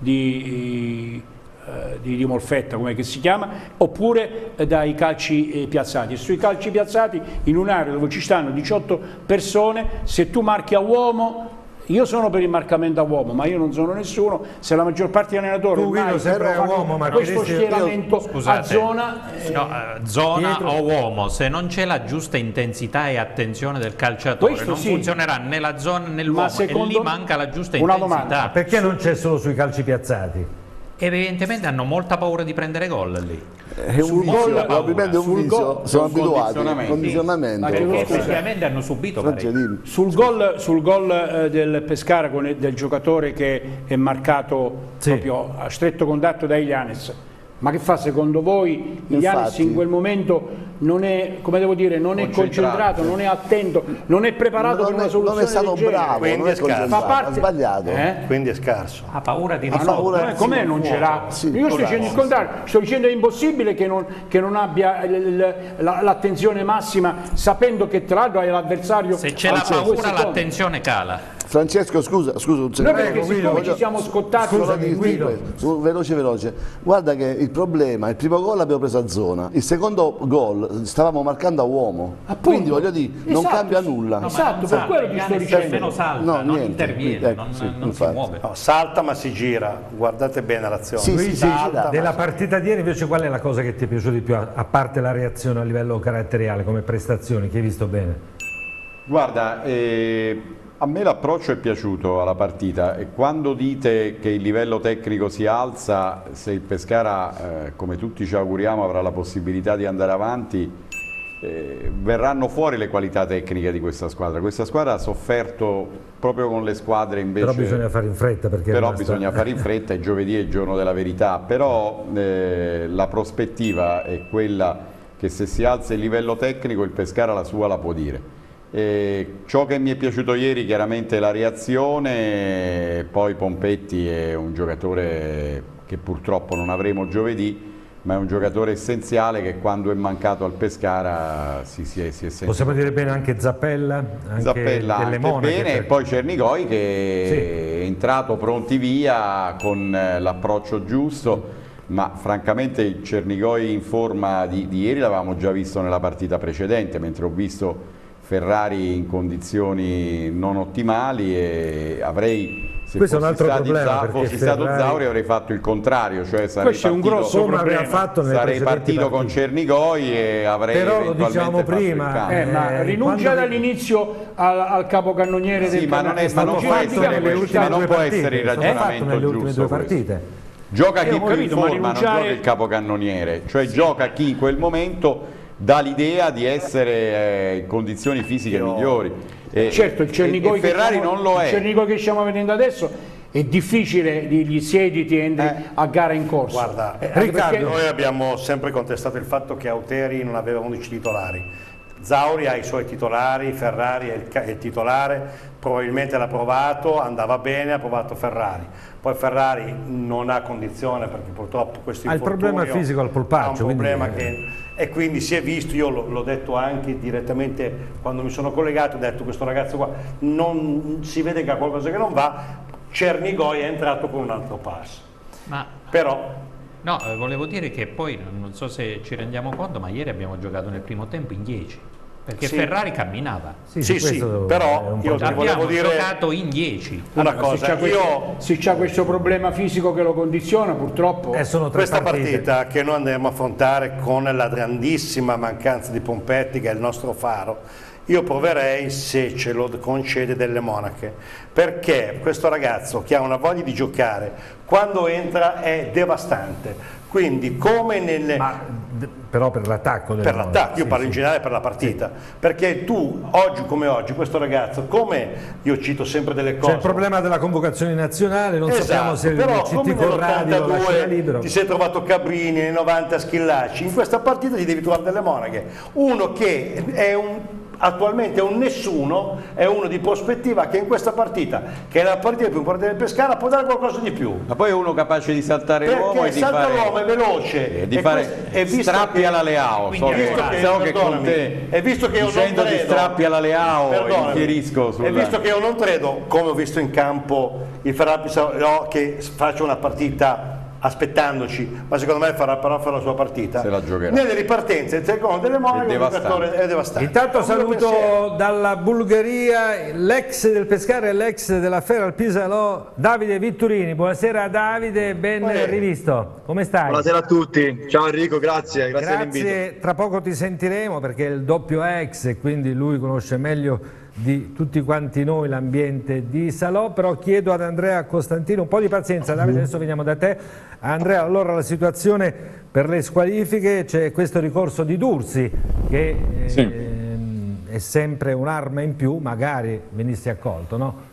Speaker 2: di, eh, di, di Molfetta, come si chiama, oppure eh, dai calci eh, piazzati. E sui calci piazzati, in un'area dove ci stanno diciotto persone, se tu marchi a uomo, io sono per il marcamento a uomo, ma io non sono nessuno, se la maggior parte degli allenatori
Speaker 1: tu Guido sempre a uomo, ma
Speaker 2: questo schieramento
Speaker 6: Scusate,
Speaker 2: a zona, eh,
Speaker 6: no, eh, zona
Speaker 1: dietro.
Speaker 6: o uomo, se non c'è la giusta intensità e attenzione del calciatore,
Speaker 2: Questo
Speaker 6: non
Speaker 2: sì.
Speaker 6: funzionerà nella zona né
Speaker 2: Ma
Speaker 6: l'uomo, e lì
Speaker 2: secondo-
Speaker 6: manca la giusta
Speaker 2: Una
Speaker 6: intensità.
Speaker 2: domanda.
Speaker 1: Perché non c'è solo sui calci piazzati?
Speaker 6: Evidentemente hanno molta paura di prendere gol lì.
Speaker 7: È un vizio, probabilmente è un
Speaker 2: sul
Speaker 7: vizio,
Speaker 2: gol-
Speaker 7: sono
Speaker 3: sul
Speaker 7: abituati,
Speaker 3: condizionamento.
Speaker 7: condizionamento.
Speaker 6: Perché
Speaker 2: scusa.
Speaker 6: effettivamente hanno subito
Speaker 7: Francia,
Speaker 6: parecchio.
Speaker 7: dimmi.
Speaker 2: sul gol, sul gol eh, del Pescara con il- del giocatore che è marcato
Speaker 1: Sì.
Speaker 2: proprio a stretto contatto da Ilianes, ma che fa secondo voi? Ilianes
Speaker 7: Infatti.
Speaker 2: in quel momento non è, come devo dire, non è concentrato, non è attento, non è preparato
Speaker 7: Non
Speaker 2: per una
Speaker 7: è-
Speaker 2: soluzione
Speaker 7: non è stato
Speaker 2: del genere.
Speaker 7: bravo,
Speaker 5: Quindi
Speaker 7: non è
Speaker 5: è scarso.
Speaker 7: concentrato,
Speaker 2: Fa parte-
Speaker 7: ha sbagliato.
Speaker 2: Eh?
Speaker 5: Quindi è scarso.
Speaker 6: Ha paura di
Speaker 2: Ma
Speaker 6: non
Speaker 2: no,
Speaker 7: paura
Speaker 2: com'è-
Speaker 7: di-
Speaker 2: com'è
Speaker 7: sì,
Speaker 2: non ce l'ha?
Speaker 7: sì,
Speaker 2: Io sto
Speaker 7: bravo.
Speaker 2: dicendo il contrario, sto dicendo che è impossibile che non, che non abbia il- il- la- l'attenzione massima, sapendo che tra l'altro è l'avversario.
Speaker 6: Se c'è
Speaker 2: al
Speaker 6: la
Speaker 2: secondo
Speaker 6: paura,
Speaker 2: secondo.
Speaker 6: l'attenzione cala.
Speaker 7: Francesco, scusa, scusa un
Speaker 2: Noi
Speaker 7: secondo.
Speaker 2: perché
Speaker 1: Guido,
Speaker 2: siccome
Speaker 7: voglio-
Speaker 2: ci siamo scottati,
Speaker 7: Scusa,
Speaker 1: Scusami,
Speaker 7: di-
Speaker 1: Guido.
Speaker 7: di- su- veloce veloce. Guarda che il problema, il primo gol l'abbiamo preso a zona, il secondo gol stavamo marcando a uomo.
Speaker 2: Appunto.
Speaker 7: Quindi voglio dire, non
Speaker 2: Esatto,
Speaker 7: cambia
Speaker 2: sì.
Speaker 7: nulla.
Speaker 2: No, Esatto, per quello ti sto dicendo.
Speaker 6: Nemmeno salta,
Speaker 7: No,
Speaker 6: non
Speaker 7: niente,
Speaker 6: interviene,
Speaker 7: ecco,
Speaker 6: non,
Speaker 7: sì,
Speaker 6: non si
Speaker 7: infatti.
Speaker 6: muove.
Speaker 5: No, salta ma si gira, guardate bene l'azione.
Speaker 7: Sì,
Speaker 1: Luigi,
Speaker 7: sì, sì, sì,
Speaker 1: della partita di ieri invece qual è la cosa che ti è piaciuta di più, a a parte la reazione a livello caratteriale, come prestazioni, che hai visto bene?
Speaker 4: Guarda, eh, a me l'approccio è piaciuto alla partita e quando dite che il livello tecnico si alza, se il Pescara, eh, come tutti ci auguriamo, avrà la possibilità di andare avanti, eh, verranno fuori le qualità tecniche di questa squadra. Questa squadra ha sofferto proprio con le squadre invece...
Speaker 1: Però bisogna fare in fretta perché... è
Speaker 4: Però
Speaker 1: rimasta-
Speaker 4: bisogna fare in fretta, e giovedì è il giorno della verità, però eh, la prospettiva è quella che se si alza il livello tecnico il Pescara la sua la può dire. E ciò che mi è piaciuto ieri chiaramente è la reazione, poi Pompetti è un giocatore che purtroppo non avremo giovedì, ma è un giocatore essenziale che quando è mancato al Pescara si, si è, si è sentito.
Speaker 1: Possiamo dire bene anche Zappella, anche
Speaker 4: Zappella
Speaker 1: delle
Speaker 4: anche
Speaker 1: monache,
Speaker 4: bene,
Speaker 1: perché-
Speaker 4: e poi Cernigoi che
Speaker 1: Sì.
Speaker 4: è entrato pronti via con eh, l'approccio giusto, ma francamente il Cernigoi in forma di, di ieri l'avevamo già visto nella partita precedente, mentre ho visto Ferrari in condizioni non ottimali e avrei... Se
Speaker 1: Questo è un
Speaker 4: fossi
Speaker 1: altro
Speaker 4: stati
Speaker 1: problema,
Speaker 4: Za-
Speaker 1: perché
Speaker 4: fossi stato
Speaker 1: Ferrari-
Speaker 4: Zauri avrei fatto il contrario, cioè sarei
Speaker 2: Questo è un
Speaker 4: partito,
Speaker 2: grosso
Speaker 1: come
Speaker 2: problema.
Speaker 1: aveva fatto nelle
Speaker 4: sarei
Speaker 1: precedenti
Speaker 4: partito con
Speaker 1: partite.
Speaker 4: Cernigoi e avrei
Speaker 1: Però lo
Speaker 4: eventualmente
Speaker 1: dicevamo
Speaker 4: fatto il
Speaker 1: prima,
Speaker 4: cambio.
Speaker 2: Eh, ma
Speaker 1: Eh,
Speaker 2: rinuncia
Speaker 1: quando-
Speaker 2: dall'inizio al, al capocannoniere
Speaker 4: Sì,
Speaker 2: del
Speaker 4: ma non, è, ma
Speaker 1: stato
Speaker 4: non può
Speaker 1: fatto
Speaker 4: essere,
Speaker 1: nelle
Speaker 4: questo,
Speaker 1: ultime
Speaker 4: ma non
Speaker 1: due
Speaker 4: può
Speaker 1: partite,
Speaker 4: essere il
Speaker 1: è stato fatto
Speaker 4: ragionamento
Speaker 1: nelle ultime
Speaker 4: giusto
Speaker 1: due
Speaker 4: questo.
Speaker 1: partite.
Speaker 4: Gioca
Speaker 2: Io
Speaker 4: chi
Speaker 2: ho
Speaker 4: più in
Speaker 2: capito, ma
Speaker 4: forma, non
Speaker 2: rinunciare-
Speaker 4: gioca il capocannoniere, cioè gioca chi in quel momento dà l'idea di essere eh, in condizioni fisiche
Speaker 5: Io-
Speaker 4: migliori. E,
Speaker 2: Certo, il Cernigoi
Speaker 4: e- e Ferrari
Speaker 2: che stiamo,
Speaker 4: non lo
Speaker 2: il
Speaker 4: è.
Speaker 2: Cernigoi che stiamo vedendo adesso è difficile dirgli siediti e entri
Speaker 4: Eh.
Speaker 2: a gara in corso.
Speaker 5: Guarda,
Speaker 2: Eh, anche
Speaker 1: Riccardo,
Speaker 2: perché-
Speaker 5: noi abbiamo sempre contestato il fatto che Auteri non aveva undici titolari. Zauri ha i suoi titolari, Ferrari è il, ca- è il titolare, probabilmente l'ha provato, andava bene, ha provato Ferrari. Poi Ferrari non ha condizione perché purtroppo questo
Speaker 1: Ha il
Speaker 5: infortunio
Speaker 1: problema fisico al polpaccio,
Speaker 5: ha un problema
Speaker 1: quindi-
Speaker 5: che... E quindi si è visto, io l'ho l'ho detto anche direttamente quando mi sono collegato, ho detto questo ragazzo qua non si vede che ha qualcosa che non va, Cernigoi è entrato con un altro passo.
Speaker 6: Ma
Speaker 5: Però
Speaker 6: no, eh, volevo dire che poi non so se ci rendiamo conto, ma ieri abbiamo giocato nel primo tempo in dieci. Perché
Speaker 5: sì.
Speaker 6: Ferrari camminava.
Speaker 5: Sì, sì, sì, però io ti volevo dire
Speaker 6: giocato in dieci.
Speaker 5: una
Speaker 2: Allora,
Speaker 5: cosa,
Speaker 2: se c'è
Speaker 5: io
Speaker 2: questo, se c'è questo problema fisico che lo condiziona, purtroppo
Speaker 1: Eh, sono tre
Speaker 5: questa
Speaker 1: partite.
Speaker 5: partita che noi andremo a affrontare con la grandissima mancanza di Pompetti, che è il nostro faro, io proverei, se ce lo concede, delle monache, perché questo ragazzo che ha una voglia di giocare, quando entra è devastante. Quindi come nelle...
Speaker 1: Ma, d- però per l'attacco.
Speaker 5: Per l'attacco, io
Speaker 1: sì,
Speaker 5: parlo
Speaker 1: sì.
Speaker 5: in generale per la partita, sì. Perché tu, oggi come oggi, questo ragazzo, come io cito sempre delle cose...
Speaker 1: C'è il problema della convocazione nazionale, non
Speaker 5: esatto,
Speaker 1: sappiamo se
Speaker 5: però
Speaker 1: il C
Speaker 5: come
Speaker 1: T Corradi lo lascerà libero.
Speaker 5: ti sei trovato Cabrini, nei novanta Schillaci, in questa partita gli devi trovare delle monache. Uno che è un... attualmente è un nessuno, è uno di prospettiva che in questa partita, che è la partita più importante del Pescara, può dare qualcosa di più.
Speaker 4: Ma poi è uno capace di saltare l'uomo e di
Speaker 5: salta
Speaker 4: fare,
Speaker 5: l'uomo, è veloce,
Speaker 4: e di
Speaker 5: e
Speaker 4: fare
Speaker 5: questo- e visto
Speaker 4: strappi
Speaker 5: che-
Speaker 4: alla Leao. So
Speaker 5: Quindi
Speaker 4: che,
Speaker 5: visto che-
Speaker 4: so che con
Speaker 5: perdonami,
Speaker 4: te,
Speaker 5: e visto che io non
Speaker 4: dicendo di
Speaker 5: credo-
Speaker 4: strappi alla Leao,
Speaker 5: Perdonami,
Speaker 4: infierisco
Speaker 5: e
Speaker 4: sulla...
Speaker 5: visto che io non credo, come ho visto in campo il Ferrari, no, che faccia una partita aspettandoci, ma secondo me farà, però farà la sua partita.
Speaker 4: Se la giocherà.
Speaker 5: Nelle ripartenze, il secondo delle monache,
Speaker 4: È
Speaker 5: il giocatore è devastante.
Speaker 1: Intanto
Speaker 5: È un mio pensiero.
Speaker 1: saluto dalla Bulgaria l'ex del Pescara e l'ex della Ferral Pisalò, Davide Vitturini. Buonasera Davide, ben
Speaker 5: Buonasera.
Speaker 1: rivisto. Come stai?
Speaker 12: Buonasera a tutti, ciao Enrico, grazie, grazie, dell'invito.
Speaker 1: Grazie, tra poco ti sentiremo perché è il doppio ex e quindi lui conosce meglio di tutti quanti noi l'ambiente di Salò, però chiedo ad Andrea Costantino un po' di pazienza. Davide, adesso veniamo da te. Andrea, allora la situazione per le squalifiche, c'è questo ricorso di Dursi che
Speaker 3: Sì.
Speaker 1: ehm, è sempre un'arma in più, magari venisse accolto, no?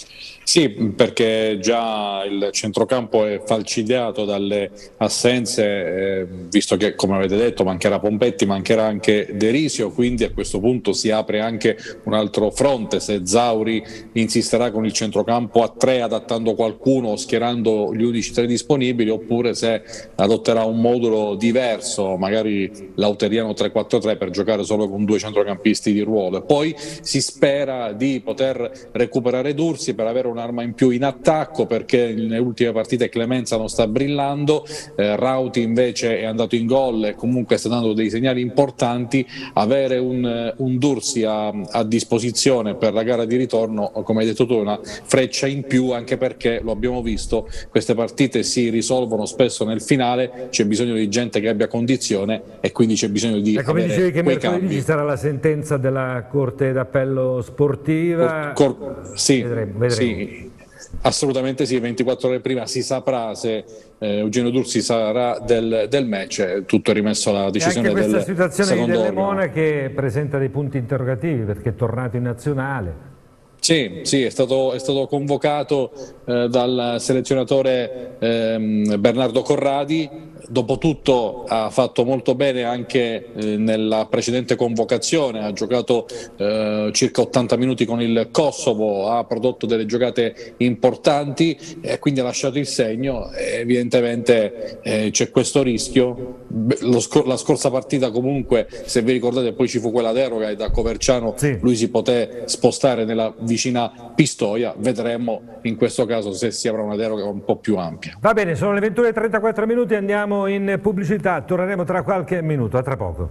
Speaker 3: Sì, perché già il centrocampo è falcidiato dalle assenze, eh, visto che, come avete detto, mancherà Pompetti, mancherà anche Derisio, quindi a questo punto si apre anche un altro fronte. Se Zauri insisterà con il centrocampo a tre, adattando qualcuno, schierando gli unici tre disponibili, oppure se adotterà un modulo diverso, magari l'auteriano tre quattro tre, per giocare solo con due centrocampisti di ruolo. E poi si spera di poter recuperare Dursi per avere un'arma in più in attacco, perché nelle ultime partite Clemenza non sta brillando, eh, Rauti invece è andato in gol e comunque sta dando dei segnali importanti. Avere un, un Dursi a, a disposizione per la gara di ritorno, come hai detto tu, è una freccia in più, anche perché lo abbiamo visto, queste partite si risolvono spesso nel finale, c'è bisogno di gente che abbia condizione e quindi c'è bisogno di
Speaker 1: E come
Speaker 3: avere
Speaker 1: dicevi che
Speaker 3: quei
Speaker 1: mercoledì
Speaker 3: cambi.
Speaker 1: ci sarà la sentenza della Corte d'Appello sportiva,
Speaker 3: Cor- cor- sì,
Speaker 1: vedremo, vedremo.
Speaker 3: sì, assolutamente sì, ventiquattro ore prima si saprà se eh, Eugenio Dursi sarà del, del match, tutto è rimesso alla
Speaker 1: E
Speaker 3: decisione
Speaker 1: anche questa
Speaker 3: del
Speaker 1: situazione
Speaker 3: secondo
Speaker 1: delle
Speaker 3: organo.
Speaker 1: monache presenta dei punti interrogativi perché è tornato in nazionale.
Speaker 3: Sì, sì, è stato, è stato convocato eh, dal selezionatore ehm, Bernardo Corradi. Dopotutto ha fatto molto bene anche eh, nella precedente convocazione, ha giocato eh, circa ottanta minuti con il Kosovo, ha prodotto delle giocate importanti e quindi ha lasciato il segno. E evidentemente eh, c'è questo rischio. Lo scor- la scorsa partita comunque, se vi ricordate, poi ci fu quella deroga e da Coverciano
Speaker 1: Sì.
Speaker 3: lui si poté spostare nella vicina Pistoia. Vedremo in questo caso se si avrà una deroga un po' più ampia.
Speaker 1: Va bene, sono le ventuno e trentaquattro minuti, andiamo in pubblicità, torneremo tra qualche minuto, a tra poco.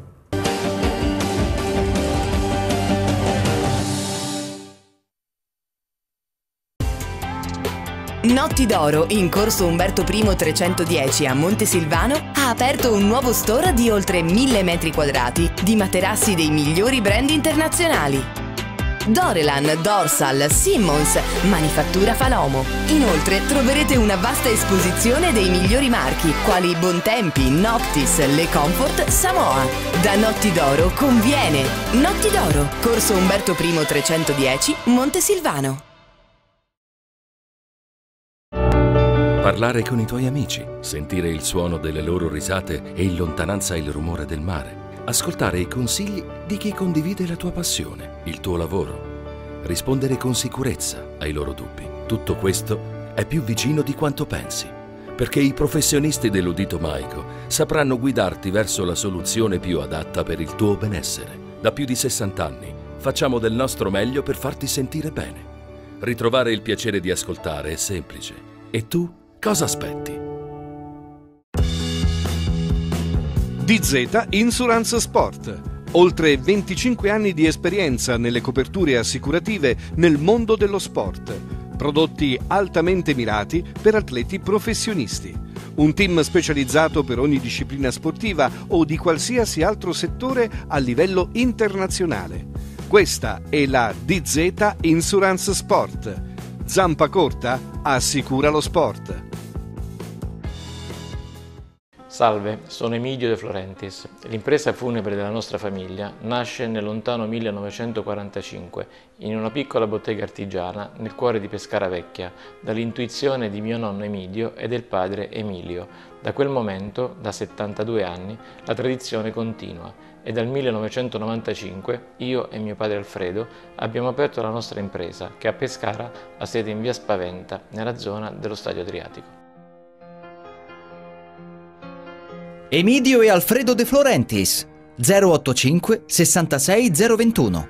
Speaker 13: Notti d'Oro, in corso Umberto I trecentodieci a Montesilvano, ha aperto un nuovo store di oltre mille metri quadrati di materassi dei migliori brand internazionali. Dorelan, Dorsal, Simmons, Manifattura Falomo. Inoltre troverete una vasta esposizione dei migliori marchi, quali Bontempi, Noctis, Le Comfort, Samoa. Da Notti d'Oro conviene. Notti d'Oro, corso Umberto I trecentodieci, Montesilvano.
Speaker 14: Parlare con i tuoi amici, sentire il suono delle loro risate e in lontananza il rumore del mare. Ascoltare i consigli di chi condivide la tua passione, il tuo lavoro. Rispondere con sicurezza ai loro dubbi. Tutto questo è più vicino di quanto pensi, perché i professionisti dell'Udito Maico sapranno guidarti verso la soluzione più adatta per il tuo benessere. Da più di sessanta anni facciamo del nostro meglio per farti sentire bene. Ritrovare il piacere di ascoltare è semplice. E tu cosa aspetti?
Speaker 15: D Z Insurance Sport. Oltre venticinque anni di esperienza nelle coperture assicurative nel mondo dello sport. Prodotti altamente mirati per atleti professionisti. Un team specializzato per ogni disciplina sportiva o di qualsiasi altro settore a livello internazionale. Questa è la D Z Insurance Sport. Zampa corta assicura lo sport.
Speaker 16: Salve, sono Emidio De Florentis. L'impresa funebre della nostra famiglia nasce nel lontano millenovecentoquarantacinque in una piccola bottega artigiana nel cuore di Pescara Vecchia, dall'intuizione di mio nonno Emidio e del padre Emilio. Da quel momento, da settantadue anni, la tradizione continua e dal millenovecentonovantacinque io e mio padre Alfredo abbiamo aperto la nostra impresa che a Pescara ha sede in via Spaventa, nella zona dello Stadio Adriatico.
Speaker 17: Emidio e Alfredo De Florentis, zero ottantacinque sessantasei zero ventuno.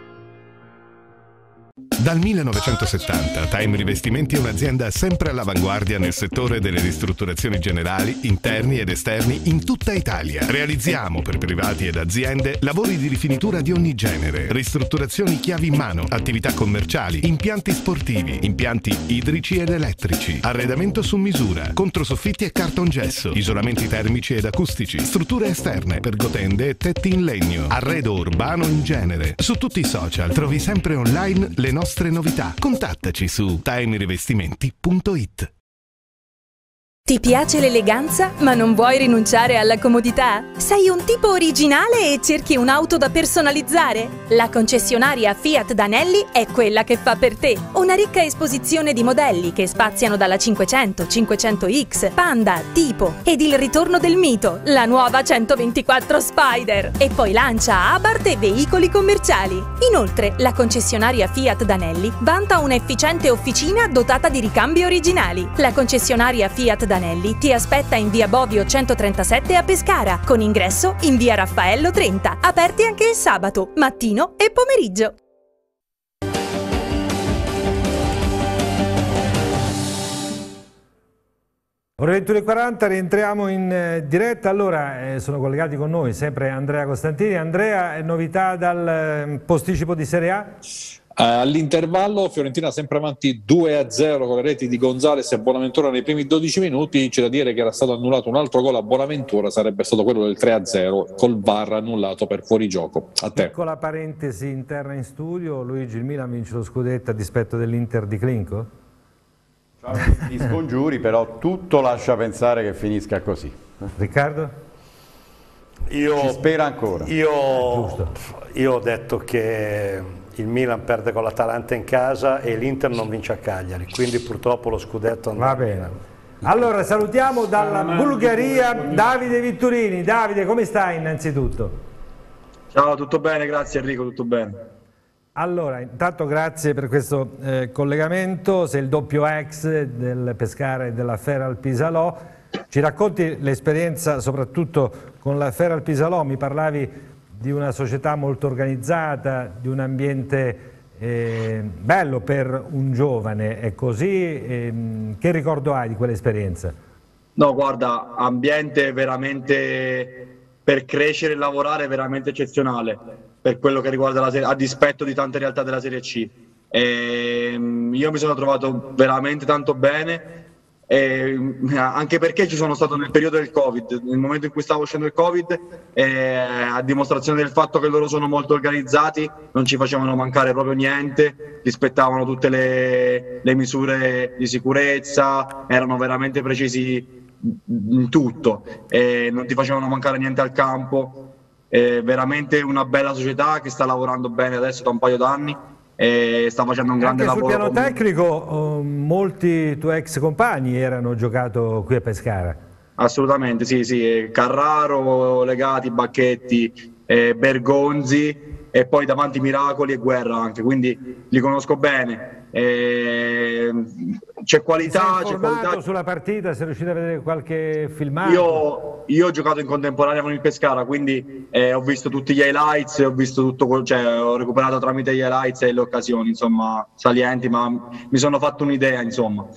Speaker 18: Dal millenovecentosettanta Time Rivestimenti è un'azienda sempre all'avanguardia nel settore delle ristrutturazioni generali, interni ed esterni in tutta Italia. Realizziamo per privati ed aziende lavori di rifinitura di ogni genere, ristrutturazioni chiavi in mano, attività commerciali, impianti sportivi, impianti idrici ed elettrici, arredamento su misura, controsoffitti e cartongesso, isolamenti termici ed acustici, strutture esterne, pergotende e tetti in legno, arredo urbano in genere. Su tutti i social trovi sempre online le nostre novità. Contattaci su time rivestimenti punto it.
Speaker 19: Ti piace l'eleganza, ma non vuoi rinunciare alla comodità? Sei un tipo originale e cerchi un'auto da personalizzare? La concessionaria Fiat Danelli è quella che fa per te. Una ricca esposizione di modelli che spaziano dalla cinquecento, cinquecento X, Panda, Tipo ed il ritorno del mito, la nuova centoventiquattro Spider. E poi lancia Abarth e veicoli commerciali. Inoltre, la concessionaria Fiat Danelli vanta un'efficiente officina dotata di ricambi originali. La concessionaria Fiat Danelli ti aspetta in via Bovio centotrentasette a Pescara, con ingresso in via Raffaello trenta, aperti anche il sabato, mattino e pomeriggio.
Speaker 1: Ore ventuno e quaranta, rientriamo in eh, diretta. Allora, eh, sono collegati con noi sempre Andrea Costantini. Andrea, novità dal eh, posticipo di Serie A?
Speaker 3: Uh, all'intervallo Fiorentina sempre avanti due a zero con le reti di Gonzales e Bonaventura nei primi dodici minuti. C'è da dire che era stato annullato un altro gol a Bonaventura, sarebbe stato quello del tre a zero col V A R annullato per fuorigioco. A te.
Speaker 1: Piccola parentesi interna in studio: Luigi, il Milan vince lo scudetto a dispetto dell'Inter di Clinco?
Speaker 4: Ciao, gli scongiuri, però tutto lascia pensare che finisca così.
Speaker 1: Riccardo?
Speaker 5: Io,
Speaker 4: Ci spera ancora.
Speaker 5: Io, io ho detto che il Milan perde con l'Atalanta in casa e l'Inter non vince a Cagliari, quindi purtroppo lo scudetto andrà.
Speaker 1: Va bene. Allora salutiamo dalla Bulgaria Davide Vitturini. Davide, come stai innanzitutto?
Speaker 12: Ciao, tutto bene, grazie Enrico, tutto bene.
Speaker 1: Allora, intanto grazie per questo eh, collegamento, sei il doppio ex del Pescara e della Feral Pisalò. Ci racconti l'esperienza soprattutto con la Feral Pisalò, mi parlavi di una società molto organizzata, di un ambiente eh, bello per un giovane, è così? Eh, che ricordo hai di quell'esperienza?
Speaker 12: No, guarda, ambiente veramente per crescere e lavorare veramente eccezionale per quello che riguarda la serie, a dispetto di tante realtà della Serie C. E, io mi sono trovato veramente tanto bene. Eh, anche perché ci sono stato nel periodo del Covid, nel momento in cui stavo uscendo il Covid, eh, a dimostrazione del fatto che loro sono molto organizzati, non ci facevano mancare proprio niente, rispettavano tutte le, le misure di sicurezza, erano veramente precisi in tutto, eh, non ti facevano mancare niente al campo. È veramente una bella società che sta lavorando bene adesso da un paio d'anni e sta facendo un grande
Speaker 1: Anche
Speaker 12: lavoro.
Speaker 1: Sul piano tecnico oh, molti tuoi ex compagni erano giocato qui a Pescara.
Speaker 12: Assolutamente, sì, sì, Carraro, Legati, Bacchetti, eh, Bergonzi e poi davanti Miracoli e Guerra anche, quindi li conosco bene. Eh, c'è qualità, c'è qualità
Speaker 1: sulla partita, sei riuscito a vedere qualche filmato?
Speaker 12: Io, io ho giocato in contemporanea con il Pescara, quindi eh, ho visto tutti gli highlights, ho visto tutto, cioè ho recuperato tramite gli highlights e le occasioni, insomma, salienti, ma mi sono fatto un'idea, insomma.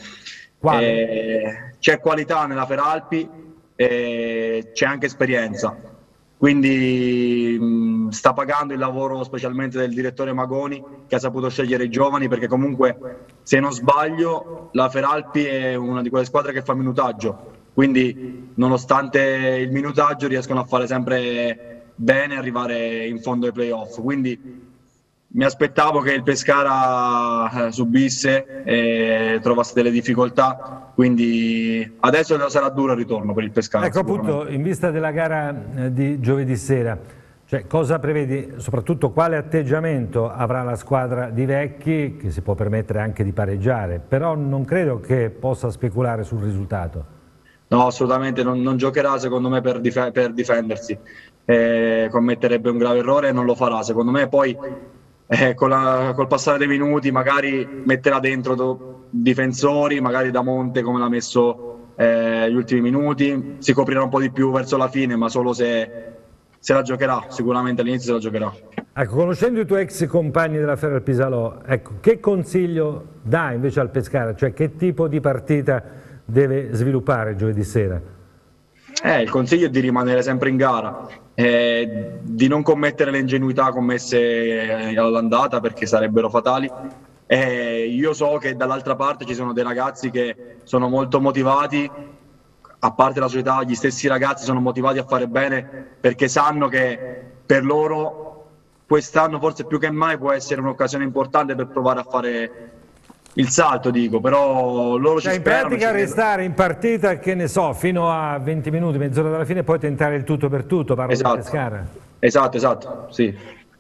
Speaker 12: Eh, c'è qualità nella Feralpi, eh, c'è anche esperienza, quindi mh, sta pagando il lavoro specialmente del direttore Magoni, che ha saputo scegliere i giovani, perché comunque, se non sbaglio, la Feralpi è una di quelle squadre che fa minutaggio, quindi nonostante il minutaggio riescono a fare sempre bene e arrivare in fondo ai playoff. Quindi mi aspettavo che il Pescara eh, subisse e trovasse delle difficoltà, quindi adesso sarà duro il ritorno per il Pescara.
Speaker 1: Ecco, appunto, in vista della gara eh, di giovedì sera, cioè, cosa prevedi, soprattutto quale atteggiamento avrà la squadra di Vecchi, che si può permettere anche di pareggiare, però non credo che possa speculare sul risultato.
Speaker 12: No, assolutamente, non, non giocherà secondo me per, dif per difendersi, eh, commetterebbe un grave errore e non lo farà. Secondo me poi eh, con la, col passare dei minuti magari metterà dentro do, difensori, magari da Monte come l'ha messo eh, gli ultimi minuti, si coprirà un po' di più verso la fine, ma solo se, se la giocherà, sicuramente all'inizio se la giocherà.
Speaker 1: Ecco, conoscendo i tuoi ex compagni della Ferral Pisalò, ecco, che consiglio dà invece al Pescara, cioè che tipo di partita deve sviluppare giovedì sera?
Speaker 12: Eh, il consiglio è di rimanere sempre in gara, eh, di non commettere le ingenuità commesse all'andata, perché sarebbero fatali. Eh, io so che dall'altra parte ci sono dei ragazzi che sono molto motivati, a parte la società, gli stessi ragazzi sono motivati a fare bene, perché sanno che per loro quest'anno forse più che mai può essere un'occasione importante per provare a fare il salto, dico, però loro
Speaker 1: cioè,
Speaker 12: ci
Speaker 1: in
Speaker 12: sperano.
Speaker 1: pratica
Speaker 12: ci
Speaker 1: restare in partita, che ne so, fino a venti minuti, mezz'ora dalla fine, poi tentare il tutto per tutto, parlo
Speaker 12: esatto.
Speaker 1: di Pescara.
Speaker 12: Esatto, esatto, sì.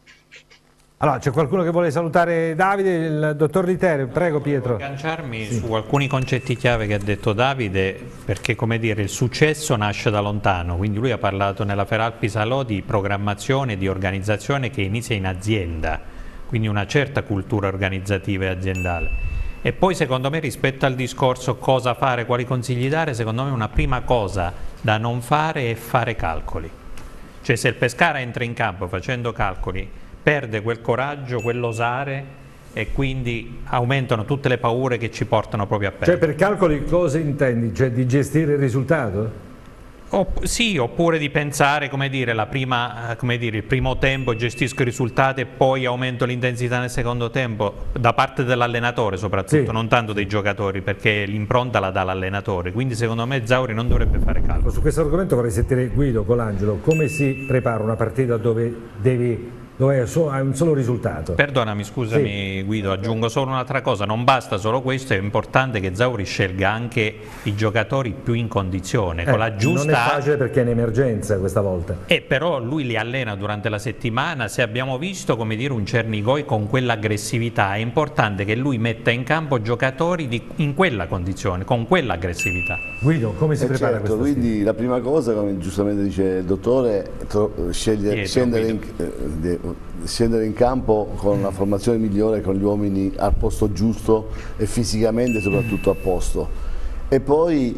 Speaker 1: Allora, c'è qualcuno che vuole salutare Davide, il dottor Literio, prego Pietro.
Speaker 6: Voglio agganciarmi
Speaker 1: sì.
Speaker 6: su alcuni concetti chiave che ha detto Davide, perché come dire, il successo nasce da lontano, quindi lui ha parlato nella Ferral Pisalò di programmazione, di organizzazione che inizia in azienda, quindi una certa cultura organizzativa e aziendale. E poi secondo me, rispetto al discorso cosa fare, quali consigli dare, secondo me una prima cosa da non fare è fare calcoli. Cioè, se il Pescara entra in campo facendo calcoli, perde quel coraggio, quell'osare, e quindi aumentano tutte le paure che ci portano proprio a perdere.
Speaker 1: Cioè, per calcoli cosa intendi? Cioè di gestire il risultato?
Speaker 6: Opp sì, oppure di pensare, come dire, la prima, come dire, il primo tempo gestisco i risultati e poi aumento l'intensità nel secondo tempo, da parte dell'allenatore soprattutto, sì. non tanto dei giocatori, perché l'impronta la dà l'allenatore, quindi secondo me Zauri non dovrebbe fare calcolo.
Speaker 1: Su questo argomento vorrei sentire Guido Colangelo, come si prepara una partita dove devi... dove hai un solo risultato?
Speaker 6: Perdonami, scusami sì. Guido, aggiungo solo un'altra cosa, non basta solo questo, è importante che Zauri scelga anche i giocatori più in condizione, eh, con la giusta...
Speaker 1: Non è facile perché è in emergenza questa volta.
Speaker 6: Eh, però lui li allena durante la settimana, se abbiamo visto, come dire, un Cernigoi con quell'aggressività, è importante che lui metta in campo giocatori di, in quella condizione, con quell'aggressività.
Speaker 1: Questo. Guido, come si
Speaker 7: eh
Speaker 1: prepara
Speaker 7: certo,
Speaker 1: questo?
Speaker 7: Quindi sfida? La prima cosa, come giustamente dice il dottore, sceglie, scendere, in, eh, scendere in campo con una formazione migliore, con gli uomini al posto giusto e fisicamente soprattutto a posto. E poi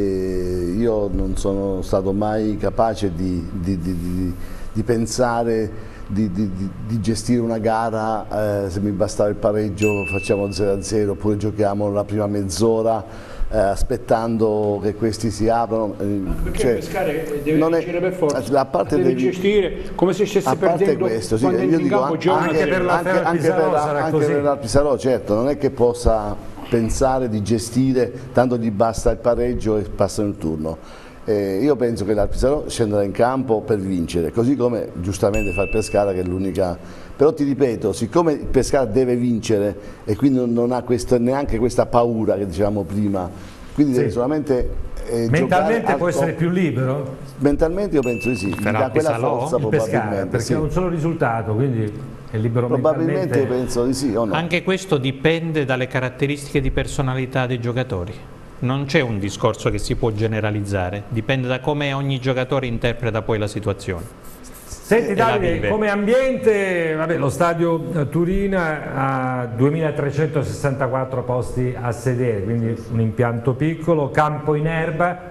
Speaker 7: eh, io non sono stato mai capace di, di, di, di, di pensare Di, di, di gestire una gara, eh, se mi bastava il pareggio facciamo zero a zero oppure giochiamo la prima mezz'ora eh, aspettando che questi si aprono. Eh,
Speaker 2: perché
Speaker 7: cioè,
Speaker 2: pescare deve
Speaker 7: non
Speaker 2: vincere
Speaker 7: è,
Speaker 2: per forza,
Speaker 7: a parte
Speaker 2: deve
Speaker 7: devi,
Speaker 2: gestire come se stesse
Speaker 7: a parte
Speaker 2: perdendo
Speaker 7: questo, sì,
Speaker 2: quando
Speaker 7: io
Speaker 2: in
Speaker 7: dico,
Speaker 2: campo
Speaker 7: anche,
Speaker 2: anche
Speaker 7: per la anche, anche per la, anche per la Pisarò, certo, non è che possa pensare di gestire, tanto gli basta il pareggio e passano il turno. Eh, io penso che l'Arpisarò scenderà in campo per vincere, così come giustamente fa il Pescara, che è l'unica. Però ti ripeto, siccome il Pescara deve vincere e quindi non ha questa, neanche questa paura che dicevamo prima, quindi sì, deve solamente eh,
Speaker 1: mentalmente può essere più libero?
Speaker 7: Mentalmente io penso di sì, gli dà quella forza probabilmente.
Speaker 1: Pescara, perché
Speaker 7: sì,
Speaker 1: ha un solo risultato, quindi è libero
Speaker 7: probabilmente
Speaker 1: mentalmente.
Speaker 7: Penso di sì o no.
Speaker 6: Anche questo dipende dalle caratteristiche di personalità dei giocatori. Non c'è un discorso che si può generalizzare, dipende da come ogni giocatore interpreta poi la situazione.
Speaker 1: Senti Davide, come ambiente, vabbè, lo stadio Turina ha duemilatrecentosessantaquattro posti a sedere, quindi un impianto piccolo, campo in erba,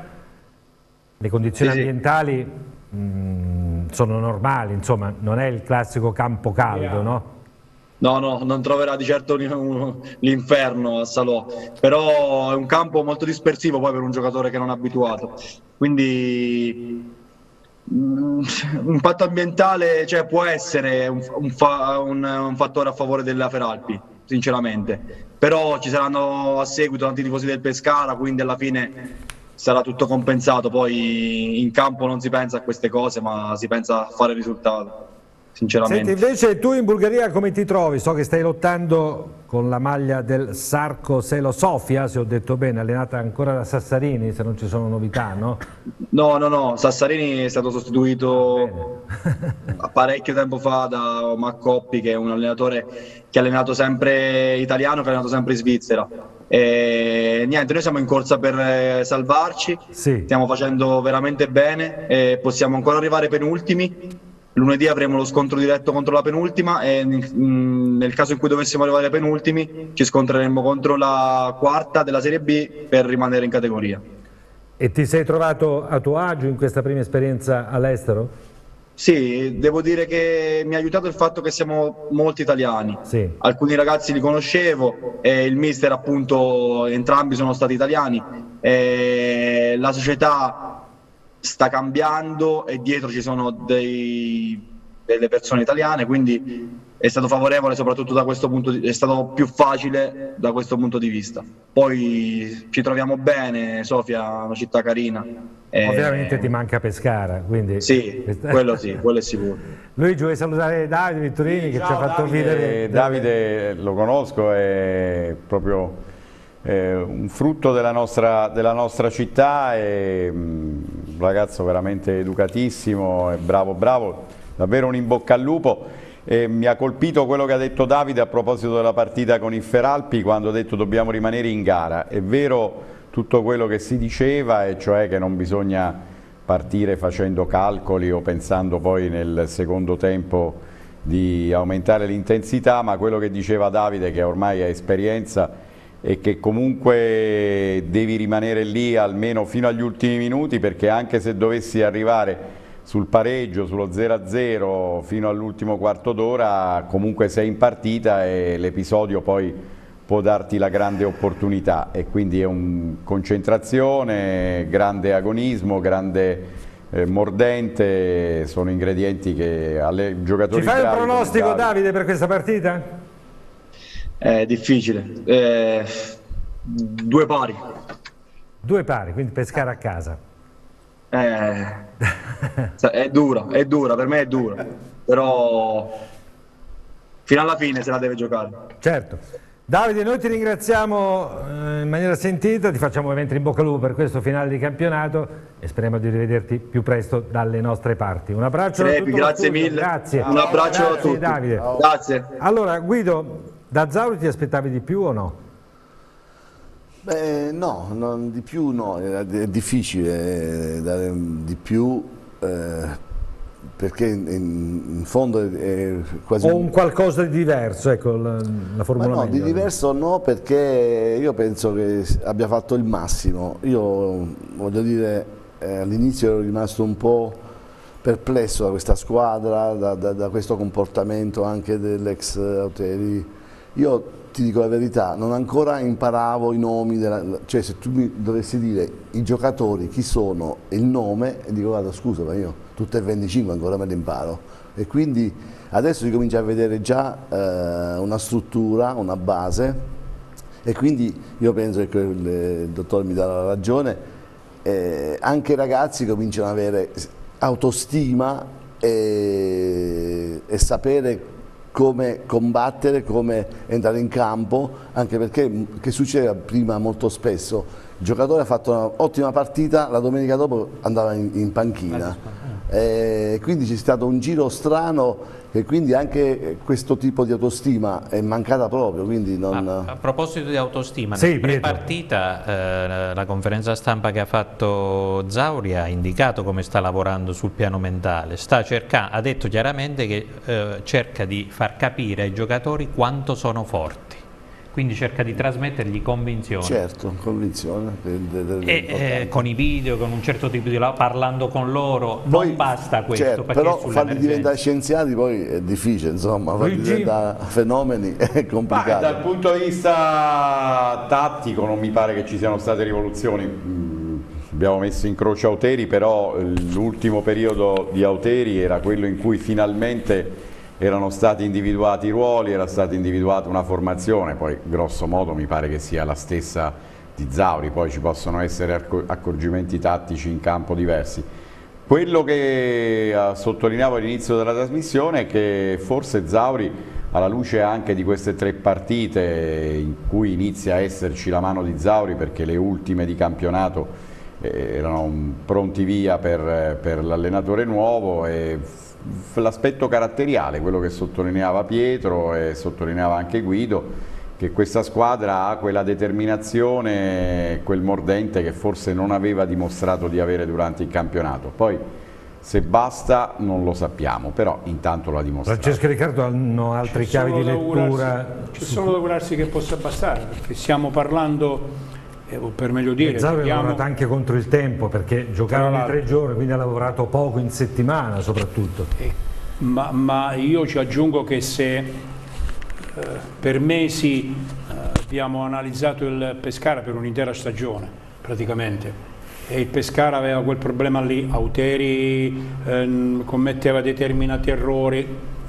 Speaker 1: le condizioni sì, ambientali mh, sono normali, insomma non è il classico campo caldo, yeah, no?
Speaker 12: No, no, non troverà di certo l'inferno a Salò, però è un campo molto dispersivo poi per un giocatore che non è abituato, quindi Un impatto ambientale, cioè, può essere un, un, fa, un, un fattore a favore della Feralpi, sinceramente, però ci saranno a seguito tanti tifosi del Pescara, quindi alla fine sarà tutto compensato. Poi in campo non si pensa a queste cose, ma si pensa a fare il risultato, sinceramente.
Speaker 1: Senti, invece tu in Bulgaria come ti trovi? So che stai lottando con la maglia del Sarko Selo Sofia, se ho detto bene, allenata ancora da Sassarini, se non ci sono novità, no?
Speaker 12: No, no, no, Sassarini è stato sostituito parecchio tempo fa da Maccoppi, che è un allenatore che ha allenato sempre italiano, che ha allenato sempre in Svizzera. E niente, noi siamo in corsa per salvarci,
Speaker 1: sì.
Speaker 12: Stiamo facendo veramente bene, e possiamo ancora arrivare penultimi. Lunedì avremo lo scontro diretto contro la penultima e nel caso in cui dovessimo arrivare penultimi ci scontreremo contro la quarta della Serie B per rimanere in categoria.
Speaker 1: E ti sei trovato a tuo agio in questa prima esperienza all'estero?
Speaker 12: Sì, devo dire che mi ha aiutato il fatto che siamo molti italiani.
Speaker 1: Sì.
Speaker 12: Alcuni ragazzi li conoscevo e il mister, appunto, entrambi sono stati italiani. E la società sta cambiando e dietro ci sono dei, delle persone italiane, quindi è stato favorevole soprattutto da questo punto di, è stato più facile da questo punto di vista. Poi ci troviamo bene, Sofia è una città carina.
Speaker 1: Ovviamente ti manca Pescara, quindi...
Speaker 12: Sì, quello sì, quello è sicuro.
Speaker 1: Luigi, vuoi salutare Davide Vittorini che
Speaker 4: Ciao,
Speaker 1: ci ha fatto
Speaker 4: Davide,
Speaker 1: vedere...
Speaker 4: Davide lo conosco, è proprio eh, un frutto della nostra, della nostra città, è un ragazzo veramente educatissimo, è bravo, bravo, davvero un in bocca al lupo. E mi ha colpito quello che ha detto Davide a proposito della partita con il Feralpi, quando ha detto dobbiamo rimanere in gara. È vero tutto quello che si diceva, e cioè che non bisogna partire facendo calcoli o pensando poi nel secondo tempo di aumentare l'intensità, ma quello che diceva Davide, che ormai ha esperienza, è che comunque devi rimanere lì almeno fino agli ultimi minuti, perché anche se dovessi arrivare sul pareggio, sullo zero a zero fino all'ultimo quarto d'ora, comunque sei in partita e l'episodio poi può darti la grande opportunità, e quindi è un concentrazione, grande agonismo, grande eh, mordente, sono ingredienti che alle giocatori
Speaker 1: Ci fai un pronostico,
Speaker 4: Davide,
Speaker 1: Davide, per questa partita?
Speaker 12: È difficile, eh, due pari.
Speaker 1: Due pari, quindi Pescara a casa.
Speaker 12: Eh, è dura, è dura, per me è dura, però fino alla fine se la deve giocare.
Speaker 1: Certo. Davide, noi ti ringraziamo eh, in maniera sentita, ti facciamo ovviamente in bocca al lupo per questo finale di campionato e speriamo di rivederti più presto dalle nostre parti. Un abbraccio a tutto
Speaker 12: grazie
Speaker 1: lo studio.
Speaker 12: mille,
Speaker 1: Grazie.
Speaker 12: un abbraccio
Speaker 1: grazie,
Speaker 12: a tutti.
Speaker 1: Davide.
Speaker 12: Grazie.
Speaker 1: Allora Guido, da Zauri ti aspettavi di più o no?
Speaker 7: Beh, no, non, di più no, è, è difficile dare di più eh, perché in, in fondo è, è quasi...
Speaker 1: O un qualcosa di diverso, ecco la, la formula
Speaker 7: Ma no,
Speaker 1: meglio.
Speaker 7: di diverso no, perché io penso che abbia fatto il massimo. Io voglio dire, eh, all'inizio ero rimasto un po' perplesso da questa squadra, da, da, da questo comportamento anche dell'ex Auteri. Io ti dico la verità, non ancora imparavo i nomi, della, cioè se tu mi dovessi dire i giocatori, chi sono, il nome, e dico guarda scusa ma io tutte e venticinque ancora me li imparo, e quindi adesso si comincia a vedere già eh, una struttura, una base, e quindi io penso che il dottor mi dà la ragione, eh, anche i ragazzi cominciano ad avere autostima e, e sapere come combattere, come entrare in campo, anche perché, che succedeva prima molto spesso, il giocatore ha fatto un'ottima partita, la domenica dopo andava in, in panchina, e quindi c'è stato un giro strano e quindi anche questo tipo di autostima è mancata proprio. Quindi non...
Speaker 6: a, a proposito di autostima,
Speaker 1: sì,
Speaker 6: nella pre-partita eh, la conferenza stampa che ha fatto Zauri ha indicato come sta lavorando sul piano mentale, sta cercando, ha detto chiaramente che eh, cerca di far capire ai giocatori quanto sono forti, quindi cerca di trasmettergli convinzione.
Speaker 7: Certo, convinzione.
Speaker 6: E eh, con i video, con un certo tipo di lavoro, parlando con loro, poi, non basta questo.
Speaker 7: Certo, però farli diventare scienziati poi è difficile, insomma, farli diventare fenomeni è complicato.
Speaker 4: Ma dal punto di vista tattico non mi pare che ci siano state rivoluzioni. abbiamo messo in croce Auteri, però l'ultimo periodo di Auteri era quello in cui finalmente erano stati individuati i ruoli, era stata individuata una formazione, poi grosso modo mi pare che sia la stessa di Zauri, poi ci possono essere accorgimenti tattici in campo diversi. Quello che sottolineavo all'inizio della trasmissione è che forse Zauri, alla luce anche di queste tre partite in cui inizia a esserci la mano di Zauri, perché le ultime di campionato eh, erano pronti via per, per l'allenatore nuovo, e l'aspetto caratteriale, quello che sottolineava Pietro e sottolineava anche Guido, che questa squadra ha quella determinazione, quel mordente che forse non aveva dimostrato di avere durante il campionato. Poi se basta non lo sappiamo, però intanto lo ha dimostrato.
Speaker 1: Francesco e Riccardo hanno altre chiavi di lettura?
Speaker 2: C'è solo da augurarsi che possa bastare, perché stiamo parlando, eh, per meglio dire,
Speaker 1: Zauri
Speaker 2: vediamo...
Speaker 1: ha lavorato anche contro il tempo, perché giocavano in tre giorni, quindi ha lavorato poco in settimana soprattutto.
Speaker 2: Eh, ma, ma io ci aggiungo che se eh, per mesi eh, abbiamo analizzato il Pescara per un'intera stagione praticamente, e il Pescara aveva quel problema lì, Auteri eh, commetteva determinati errori,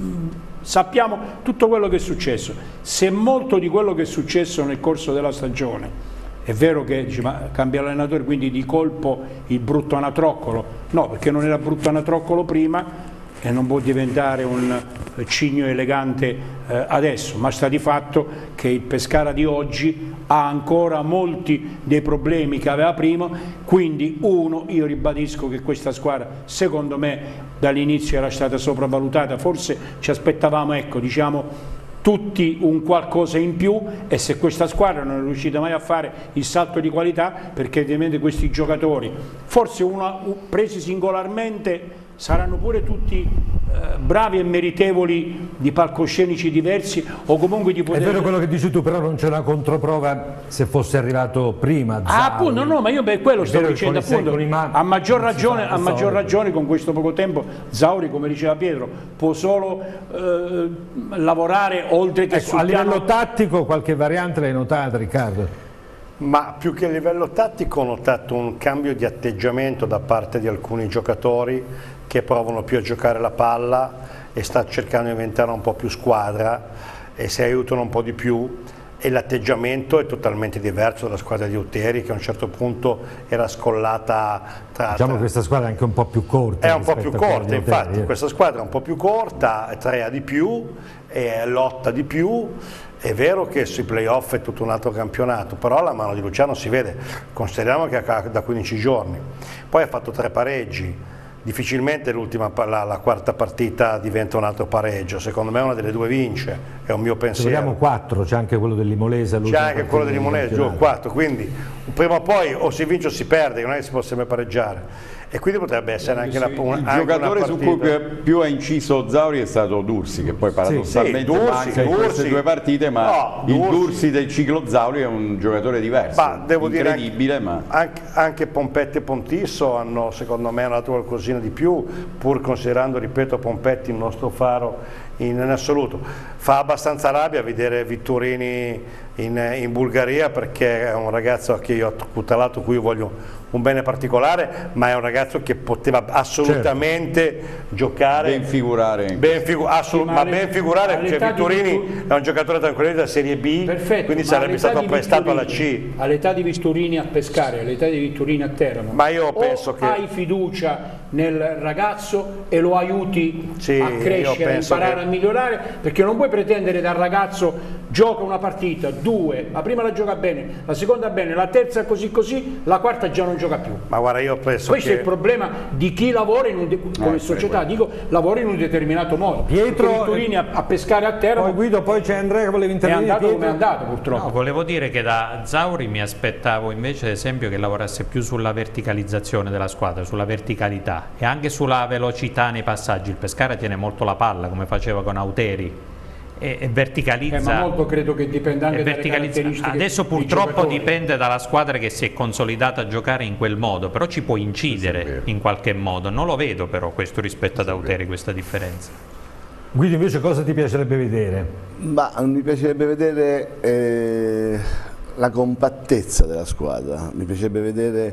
Speaker 2: sappiamo tutto quello che è successo. Se molto di quello che è successo nel corso della stagione, è vero che dice, ma cambia l'allenatore, quindi di colpo il brutto anatroccolo, no, perché non era brutto anatroccolo prima e non può diventare un cigno elegante eh, adesso, ma sta di fatto che il Pescara di oggi ha ancora molti dei problemi che aveva prima, quindi uno, io ribadisco che questa squadra secondo me dall'inizio era stata sopravvalutata, forse ci aspettavamo, ecco, diciamo tutti un qualcosa in più, e se questa squadra non è riuscita mai a fare il salto di qualità, perché ovviamente questi giocatori, forse una, presi singolarmente, saranno pure tutti eh, bravi e meritevoli di palcoscenici diversi, o comunque di poter...
Speaker 1: È vero quello che dici tu, però non c'è una controprova se fosse arrivato prima Zauri.
Speaker 2: Ah, appunto, no, ma io per quello stavo dicendo, appunto, a maggior ragione, a maggior ragione con questo poco tempo Zauri, come diceva Pietro, può solo eh, lavorare oltre che
Speaker 1: ecco,
Speaker 2: sul
Speaker 1: a livello
Speaker 2: piano...
Speaker 1: tattico qualche variante l'hai notata, Riccardo?
Speaker 5: Ma più che a livello tattico ho notato un cambio di atteggiamento da parte di alcuni giocatori che provano più a giocare la palla e sta cercando di diventare un po' più squadra e si aiutano un po' di più, e l'atteggiamento è totalmente diverso dalla squadra di Auteri, che a un certo punto era scollata tra...
Speaker 1: Diciamo
Speaker 5: tra...
Speaker 1: che questa squadra è anche un po' più corta.
Speaker 5: È un po' più corta, infatti, questa squadra è un po' più corta, crea di più, e lotta di più. È vero che sui playoff è tutto un altro campionato, però la mano di Luciano si vede, consideriamo che ha da quindici giorni, poi ha fatto tre pareggi, difficilmente l'ultima, la, la quarta partita diventa un altro pareggio, secondo me una delle due vince, è un mio pensiero.
Speaker 1: Se vogliamo quattro, c'è anche quello dell'Imolese.
Speaker 5: C'è anche quello dell'Imolese, giù quattro, quindi prima o poi o si vince o si perde, non è che si può sempre pareggiare. E quindi potrebbe essere anche una, una,
Speaker 4: il
Speaker 5: anche
Speaker 4: giocatore
Speaker 5: una
Speaker 4: su cui più, più ha inciso Zauri è stato Dursi, che poi paradossalmente
Speaker 5: sì, sì, Dursi,
Speaker 4: manca in
Speaker 5: Dursi.
Speaker 4: queste due partite, ma
Speaker 5: no,
Speaker 4: il
Speaker 5: Dursi.
Speaker 4: Dursi del ciclo Zauri è un giocatore diverso,
Speaker 5: ma devo
Speaker 4: incredibile.
Speaker 5: Dire anche,
Speaker 4: ma...
Speaker 5: anche, anche Pompetti e Pontisso hanno secondo me dato qualcosina di più, pur considerando, ripeto, Pompetti il nostro faro in, in assoluto. Fa abbastanza rabbia vedere Vittorini in, in Bulgaria, perché è un ragazzo che io ho tutelato, cui io voglio un bene particolare, ma è un ragazzo che poteva assolutamente certo. giocare,
Speaker 4: ben figurare,
Speaker 5: ben figu assolut sì, ma, ma ben figurare, cioè Vittorini Vittur... è un giocatore tranquillamente da Serie B,
Speaker 2: perfetto,
Speaker 5: quindi sarebbe stato prestato alla C.
Speaker 2: All'età di Vittorini a Pescara, all'età di Vittorini a Teramo,
Speaker 5: ma io penso
Speaker 2: o
Speaker 5: che
Speaker 2: hai fiducia nel ragazzo e lo aiuti
Speaker 5: sì,
Speaker 2: a crescere, a imparare che... a migliorare, perché non puoi pretendere dal ragazzo gioca una partita, due, la prima la gioca bene, la seconda bene, la terza così così, la quarta già non gioca più.
Speaker 5: Ma guarda, io penso
Speaker 2: questo
Speaker 5: che...
Speaker 2: è il problema di chi lavora in un come eh, società, dico, lavora in un determinato modo.
Speaker 1: Pietro
Speaker 2: Vittorini a, a pescare a terra.
Speaker 1: Poi Guido, poi c'è Andrea che voleva intervenire.
Speaker 2: È andato come è andato, purtroppo.
Speaker 6: No, volevo dire che da Zauri mi aspettavo invece, ad esempio, che lavorasse più sulla verticalizzazione della squadra, sulla verticalità e anche sulla velocità nei passaggi. Il Pescara tiene molto la palla, come faceva con Auteri. E, e verticalizza,
Speaker 2: eh, ma molto credo che dipenda anche dalle caratteristiche.
Speaker 6: Adesso purtroppo dipende dalla squadra che si è consolidata a giocare in quel modo, però ci può incidere in qualche modo. Non lo vedo però questo rispetto ad Auteri, questa differenza.
Speaker 1: Guido, invece cosa ti piacerebbe vedere?
Speaker 7: Ma mi piacerebbe vedere eh, la compattezza della squadra, mi piacerebbe vedere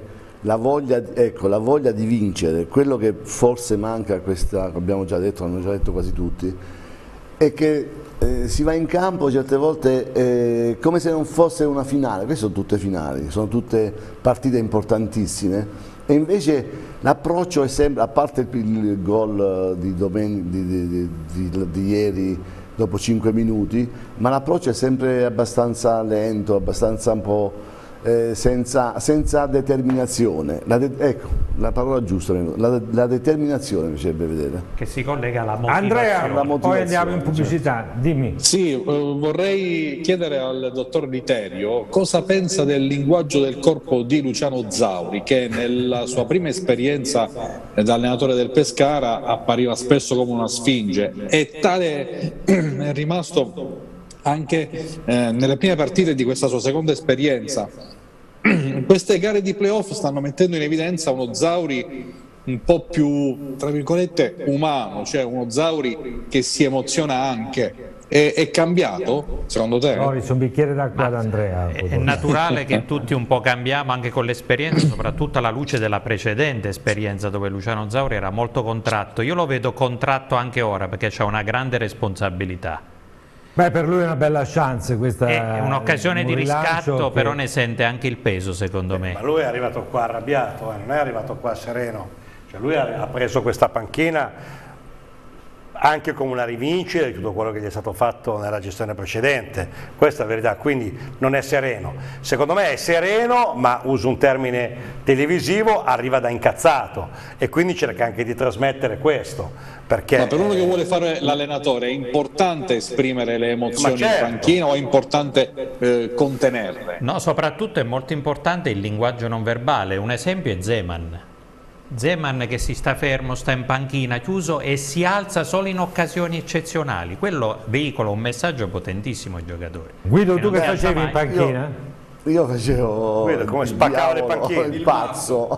Speaker 7: la voglia, ecco, la voglia di vincere, quello che forse manca a questa, abbiamo già detto, hanno già detto quasi tutti, è che eh, si va in campo certe volte eh, come se non fosse una finale. Queste sono tutte finali, sono tutte partite importantissime, e invece l'approccio è sempre, a parte il, il gol di, domen di, di, di, di, di ieri dopo cinque minuti, ma l'approccio è sempre abbastanza lento, abbastanza un po' eh, senza, senza determinazione. La de ecco, la parola giusta, la, la determinazione mi piacerebbe vedere.
Speaker 6: Che si collega alla motivazione.
Speaker 1: Andrea,
Speaker 7: alla motivazione,
Speaker 1: poi andiamo in pubblicità, certo. Dimmi.
Speaker 3: Sì, eh, vorrei chiedere al dottor Literio cosa pensa del linguaggio del corpo di Luciano Zauri, che nella sua prima esperienza da allenatore del Pescara appariva spesso come una sfinge, e tale è rimasto anche eh, nelle prime partite di questa sua seconda esperienza. Queste gare di playoff stanno mettendo in evidenza uno Zauri un po' più, tra virgolette, umano, cioè uno Zauri che si emoziona anche. È, è cambiato, secondo te?
Speaker 1: No, un bicchiere d'acqua ad Andrea.
Speaker 6: È, è naturale che tutti un po' cambiamo anche con l'esperienza, soprattutto alla luce della precedente esperienza dove Luciano Zauri era molto contratto. Io lo vedo contratto anche ora perché c'ha una grande responsabilità.
Speaker 1: Beh, per lui è una bella chance questa.
Speaker 6: È un'occasione
Speaker 1: un
Speaker 6: di riscatto,
Speaker 1: che...
Speaker 6: però ne sente anche il peso, secondo me.
Speaker 5: Ma lui è arrivato qua arrabbiato, eh, non è arrivato qua sereno. Cioè lui ha preso questa panchina anche come una rivincita di tutto quello che gli è stato fatto nella gestione precedente, questa è la verità, quindi non è sereno. Secondo me è sereno, ma uso un termine televisivo, arriva da incazzato, e quindi cerca anche di trasmettere questo. Perché...
Speaker 3: Ma per uno che vuole fare l'allenatore è importante esprimere le emozioni
Speaker 5: certo.
Speaker 3: in panchina, o è importante eh, contenerle?
Speaker 6: No, soprattutto è molto importante il linguaggio non verbale. Un esempio è Zeman. Zeman che si sta fermo, sta in panchina, chiuso, e si alza solo in occasioni eccezionali. Quello veicola un messaggio potentissimo ai giocatori.
Speaker 1: Guido, tu che facevi in panchina?
Speaker 7: Io, io facevo
Speaker 5: Guido, come spaccava le panchine,
Speaker 7: il pazzo.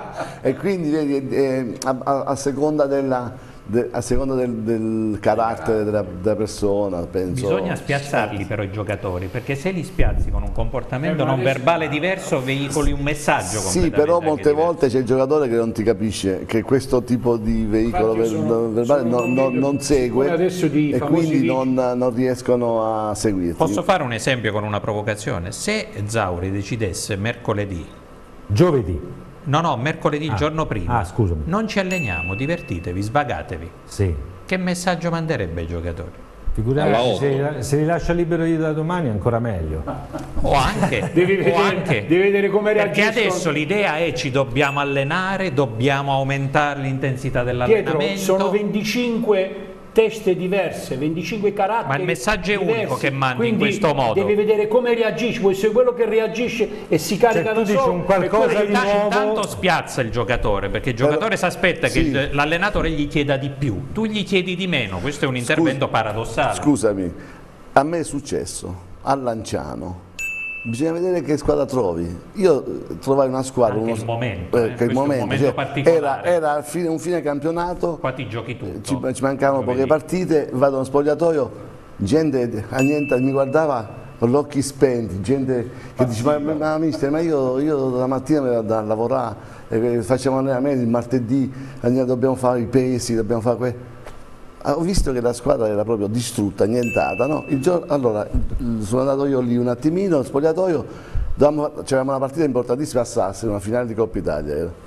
Speaker 7: E quindi vedi, eh, a, a, a seconda della... De, a seconda del, del carattere della, della persona, penso.
Speaker 6: Bisogna spiazzarli però i giocatori, perché se li spiazzi con un comportamento non verbale diverso veicoli un messaggio.
Speaker 7: Sì, però molte volte c'è il giocatore che non ti capisce che questo tipo di veicolo ver sono, verbale sono non, non, non segue e quindi non, non riescono a seguirti.
Speaker 6: Posso fare un esempio con una provocazione? Se Zauri decidesse mercoledì,
Speaker 1: giovedì,
Speaker 6: no, no, mercoledì, il
Speaker 1: ah.
Speaker 6: giorno prima.
Speaker 1: Ah, scusami.
Speaker 6: Non ci alleniamo, divertitevi, svagatevi.
Speaker 1: Sì.
Speaker 6: Che messaggio manderebbe ai giocatori?
Speaker 1: Figurati, se, se li lascia liberi da domani ancora meglio.
Speaker 6: O anche.
Speaker 2: devi, vedere,
Speaker 6: o anche.
Speaker 2: devi vedere come reagiscono.
Speaker 6: Perché adesso l'idea è ci dobbiamo allenare, dobbiamo aumentare l'intensità dell'allenamento.
Speaker 2: Pietro, sono venticinque teste diverse, venticinque caratteri.
Speaker 6: Ma il messaggio è
Speaker 2: diversi.
Speaker 6: unico che mandi
Speaker 2: Quindi
Speaker 6: in questo modo.
Speaker 2: Devi vedere come reagisce, vuoi essere quello che reagisce e si carica
Speaker 1: cioè,
Speaker 2: da solo.
Speaker 1: Un qualcosa di nuovo.
Speaker 6: Intanto spiazza il giocatore, perché il giocatore si aspetta sì. che l'allenatore gli chieda di più, tu gli chiedi di meno, questo è un intervento
Speaker 7: Scusa,
Speaker 6: paradossale.
Speaker 7: Scusami, a me è successo a Lanciano. Bisogna vedere che squadra trovi. Io trovai una squadra.
Speaker 6: Anche
Speaker 7: uno,
Speaker 6: il momento,
Speaker 7: eh,
Speaker 6: eh,
Speaker 7: che il momento,
Speaker 6: momento
Speaker 7: cioè,
Speaker 6: particolare.
Speaker 7: Era, era fine, un fine campionato.
Speaker 6: Qua ti giochi tutto.
Speaker 7: Ci, ci mancavano poche partite, vado allo spogliatoio, gente niente, mi guardava con gli occhi spenti, gente che dice ma, ma mister, ma io, io la mattina mi vado a lavorare, eh, facciamo allenamenti, il martedì dobbiamo fare i pesi, dobbiamo fare que... Ho visto che la squadra era proprio distrutta, annientata, no? Il giorno, allora sono andato io lì un attimino, allo spogliatoio, c'era una partita importantissima a Sassari, una finale di Coppa Italia. Era.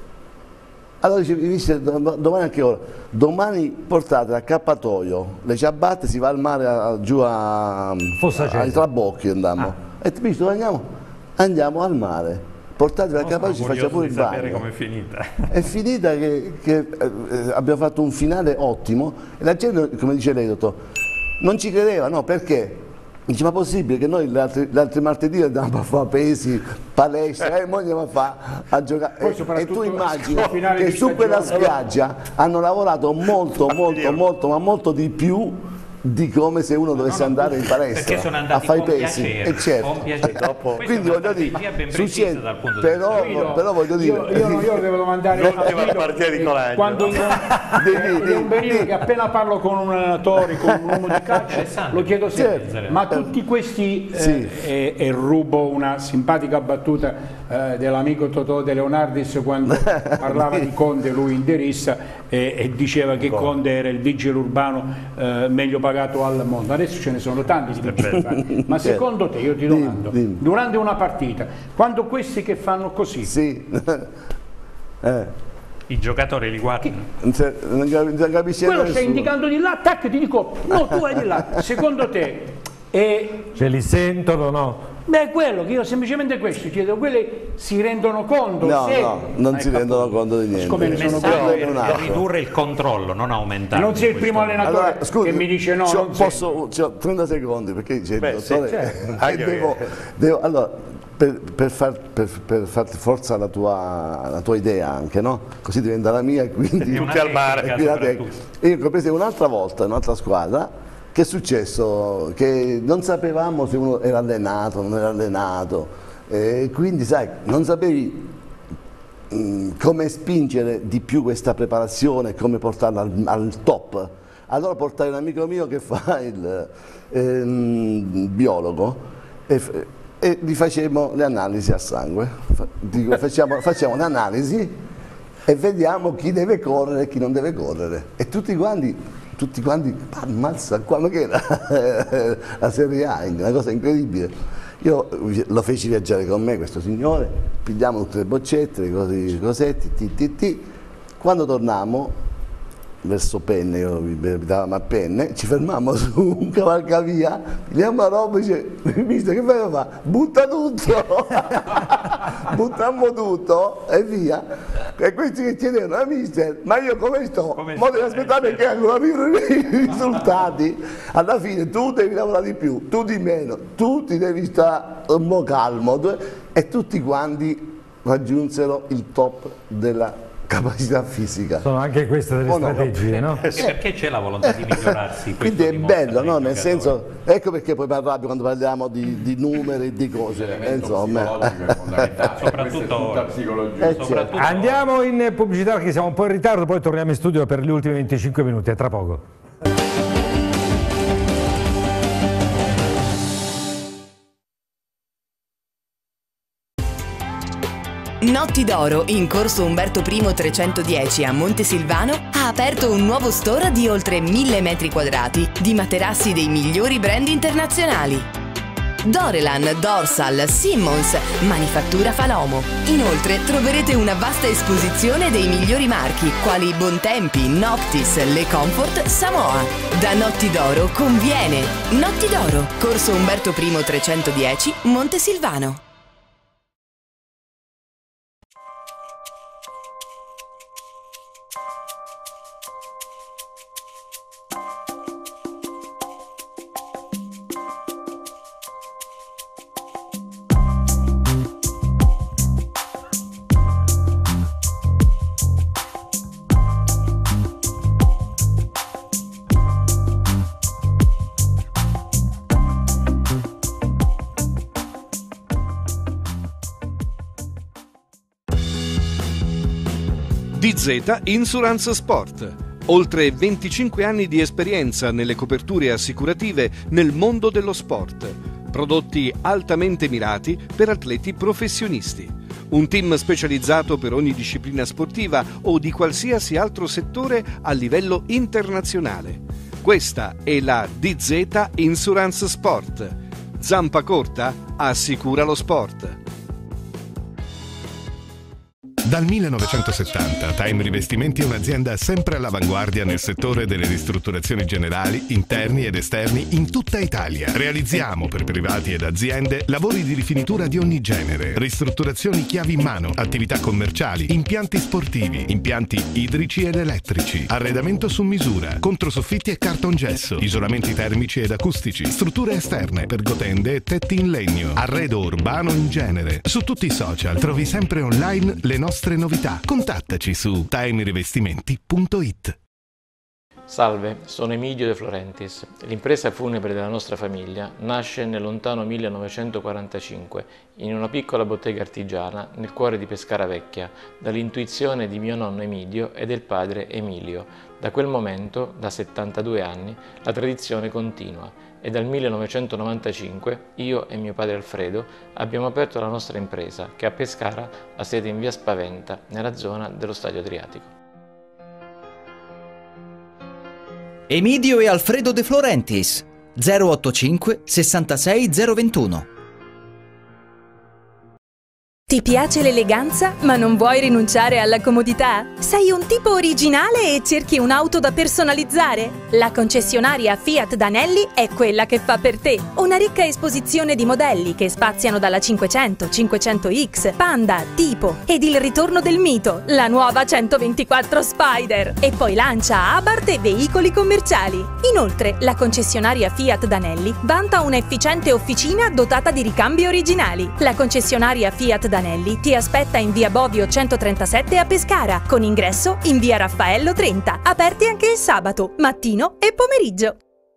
Speaker 7: Allora dice, domani a che ora? Domani portate l'accappatoio, le ciabatte, si va al mare a, giù a, a, ai Trabocchi andiamo. Ah. E ti dice, dove andiamo? Andiamo al mare. Portate la capace, ci faccia pure il bagno.
Speaker 6: Come è finita.
Speaker 7: È finita che, che eh, abbiamo fatto un finale ottimo e la gente, come dice lei, dottor, non ci credeva, no? Perché? Dice, ma possibile che noi l'altro martedì andiamo a fare pesi, palestra, e poi andiamo a fare a giocare. E, e tu immagini che su quella spiaggia hanno lavorato molto, molto, molto, ma molto di più di come se uno dovesse
Speaker 6: no, no,
Speaker 7: andare in palestra
Speaker 6: sono
Speaker 7: a fare i pesi.
Speaker 6: Piacere,
Speaker 7: E certo.
Speaker 6: con piacere. Dopo,
Speaker 7: quindi voglio dire,
Speaker 6: ben
Speaker 7: succede,
Speaker 6: dal punto
Speaker 7: però,
Speaker 6: di vista.
Speaker 7: però voglio dire,
Speaker 2: io, io, io devo domandare
Speaker 5: non devo partire di Colangelo.
Speaker 2: Quando io è un periodo che appena parlo con un allenatore, con un uomo di calcio, lo chiedo sempre, certo. Ma tutti questi eh, sì. e, e rubo una simpatica battuta eh, dell'amico Totò De Leonardis quando parlava di Conte, lui interista, e, e diceva che Conte era il vigile urbano eh, meglio pagato al mondo. Adesso ce ne sono tanti di vigili urbani, ma secondo te, io ti domando, dimmi, dimmi. durante una partita, quando questi che fanno così,
Speaker 7: sì. eh.
Speaker 6: i giocatori li guardano,
Speaker 7: non capisci,
Speaker 2: quello stai indicando di là, tac, ti dico no, tu vai di là, secondo te e...
Speaker 1: ce li sentono, no?
Speaker 2: Beh, quello che io semplicemente questo chiedo, quelli si rendono conto?
Speaker 7: No,
Speaker 2: se...
Speaker 7: no, non
Speaker 2: ah,
Speaker 7: si rendono conto di niente.
Speaker 6: Il messaggio è, è ridurre il controllo, non aumentare.
Speaker 2: Non sei il primo allenatore allora, scusi, che mi dice no, non
Speaker 7: posso, ho trenta secondi perché c'è il dottore,
Speaker 2: sì, certo.
Speaker 7: che devo, devo, allora, per, per, far, per, per farti forza alla tua, la tua idea anche, no? Così diventa la mia e quindi
Speaker 6: tutti al mare.
Speaker 7: Io ho preso un'altra volta, un'altra squadra. Che è successo? Che non sapevamo se uno era allenato, non era allenato, e quindi sai, non sapevi mh, come spingere di più questa preparazione, come portarla al, al top. Allora portai un amico mio che fa il ehm, biologo e, e gli facevamo le analisi a sangue. Dico, facciamo, facciamo un'analisi e vediamo chi deve correre e chi non deve correre. E tutti quanti... tutti quanti, ammazza, ma che era la Serie A, una cosa incredibile. Io lo feci viaggiare con me questo signore, pigliamo tutte le boccette, le cose, i cosetti, ti, ti, ti. Quando tornammo verso Penne, io mi abitavamo a Penne, ci fermammo su un cavalcavia, pigliamo la roba e dice, mister, che fai a fare? Butta tutto! Buttammo tutto e via. E questi che chiedevano, ah, mister, ma io come sto? Come Mo devi aspettare che ancora i risultati. Alla fine tu devi lavorare di più, tu di meno, tu ti devi stare un po' calmo. E tutti quanti raggiunsero il top della capacità fisica.
Speaker 1: Sono anche queste delle oh, strategie, no?
Speaker 6: Perché, perché c'è la volontà di migliorarsi.
Speaker 7: Quindi è bello, no? Nel senso, ecco perché poi parliamo quando parliamo di, di numeri e di cose. Insomma,
Speaker 4: è fondamentale.
Speaker 6: Soprattutto
Speaker 4: la psicologia.
Speaker 7: Eh, certo.
Speaker 1: Andiamo in pubblicità perché siamo un po' in ritardo, poi torniamo in studio per gli ultimi venticinque minuti, a tra poco.
Speaker 13: Notti d'Oro, in corso Umberto I trecentodieci a Montesilvano, ha aperto un nuovo store di oltre mille metri quadrati di materassi dei migliori brand internazionali. Dorelan, Dorsal, Simmons, Manifattura Falomo. Inoltre troverete una vasta esposizione dei migliori marchi, quali Bontempi, Noctis, Le Comfort, Samoa. Da Notti d'Oro conviene! Notti d'Oro, corso Umberto I trecentodieci, Montesilvano.
Speaker 15: D Z Insurance Sport. Oltre venticinque anni di esperienza nelle coperture assicurative nel mondo dello sport. Prodotti altamente mirati per atleti professionisti. Un team specializzato per ogni disciplina sportiva o di qualsiasi altro settore a livello internazionale. Questa è la D Z Insurance Sport. Zampa corta? Assicura lo sport.
Speaker 18: Dal millenovecentosettanta Time Rivestimenti è un'azienda sempre all'avanguardia nel settore delle ristrutturazioni generali, interni ed esterni in tutta Italia. Realizziamo per privati ed aziende lavori di rifinitura di ogni genere, ristrutturazioni chiavi in mano, attività commerciali, impianti sportivi, impianti idrici ed elettrici, arredamento su misura, controsoffitti e cartongesso, isolamenti termici ed acustici, strutture esterne, pergotende e tetti in legno, arredo urbano in genere. Su tutti i social trovi sempre online le nostre novità. Contattaci su time rivestimenti punto it.
Speaker 16: Salve, sono Emidio De Florentis. L'impresa funebre della nostra famiglia nasce nel lontano millenovecentoquarantacinque in una piccola bottega artigiana nel cuore di Pescara Vecchia, dall'intuizione di mio nonno Emidio e del padre Emilio. Da quel momento, da settantadue anni, la tradizione continua e dal millenovecentonovantacinque io e mio padre Alfredo abbiamo aperto la nostra impresa che a Pescara ha sede in via Spaventa, nella zona dello Stadio Adriatico.
Speaker 17: Emidio e Alfredo De Florentis, zero ottantacinque sessantasei zero ventuno.
Speaker 19: Ti piace l'eleganza, ma non vuoi rinunciare alla comodità? Sei un tipo originale e cerchi un'auto da personalizzare? La concessionaria Fiat Danelli è quella che fa per te. Una ricca esposizione di modelli che spaziano dalla cinquecento, cinquecento X, Panda, Tipo ed il ritorno del mito, la nuova centoventiquattro Spider. E poi lancia Abarth e veicoli commerciali. Inoltre, la concessionaria Fiat Danelli vanta un'efficiente officina dotata di ricambi originali. La concessionaria Fiat Danelli ti aspetta in via Bovio centotrentasette a Pescara, con ingresso in via Raffaello trenta, aperti anche il sabato, mattino e pomeriggio.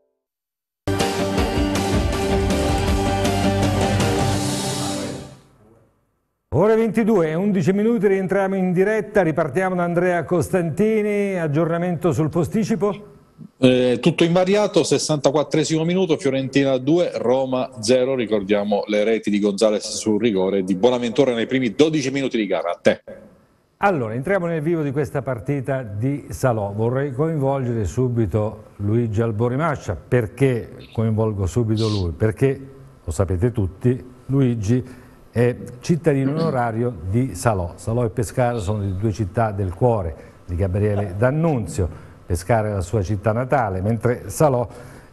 Speaker 1: Ore ventidue, undici minuti, rientriamo in diretta, ripartiamo da Andrea Costantini, aggiornamento sul posticipo.
Speaker 3: Eh, tutto invariato, sessantaquattresimo minuto, Fiorentina due, Roma zero, ricordiamo le reti di Gonzalez sul rigore e di Bonaventura nei primi dodici minuti di gara. A te.
Speaker 1: Allora, entriamo nel vivo di questa partita di Salò. Vorrei coinvolgere subito Luigi Alborimascia. Perché coinvolgo subito lui? Perché, lo sapete tutti, Luigi è cittadino onorario di Salò. Salò e Pescara sono le due città del cuore di Gabriele D'Annunzio. Pescara è la sua città natale, mentre Salò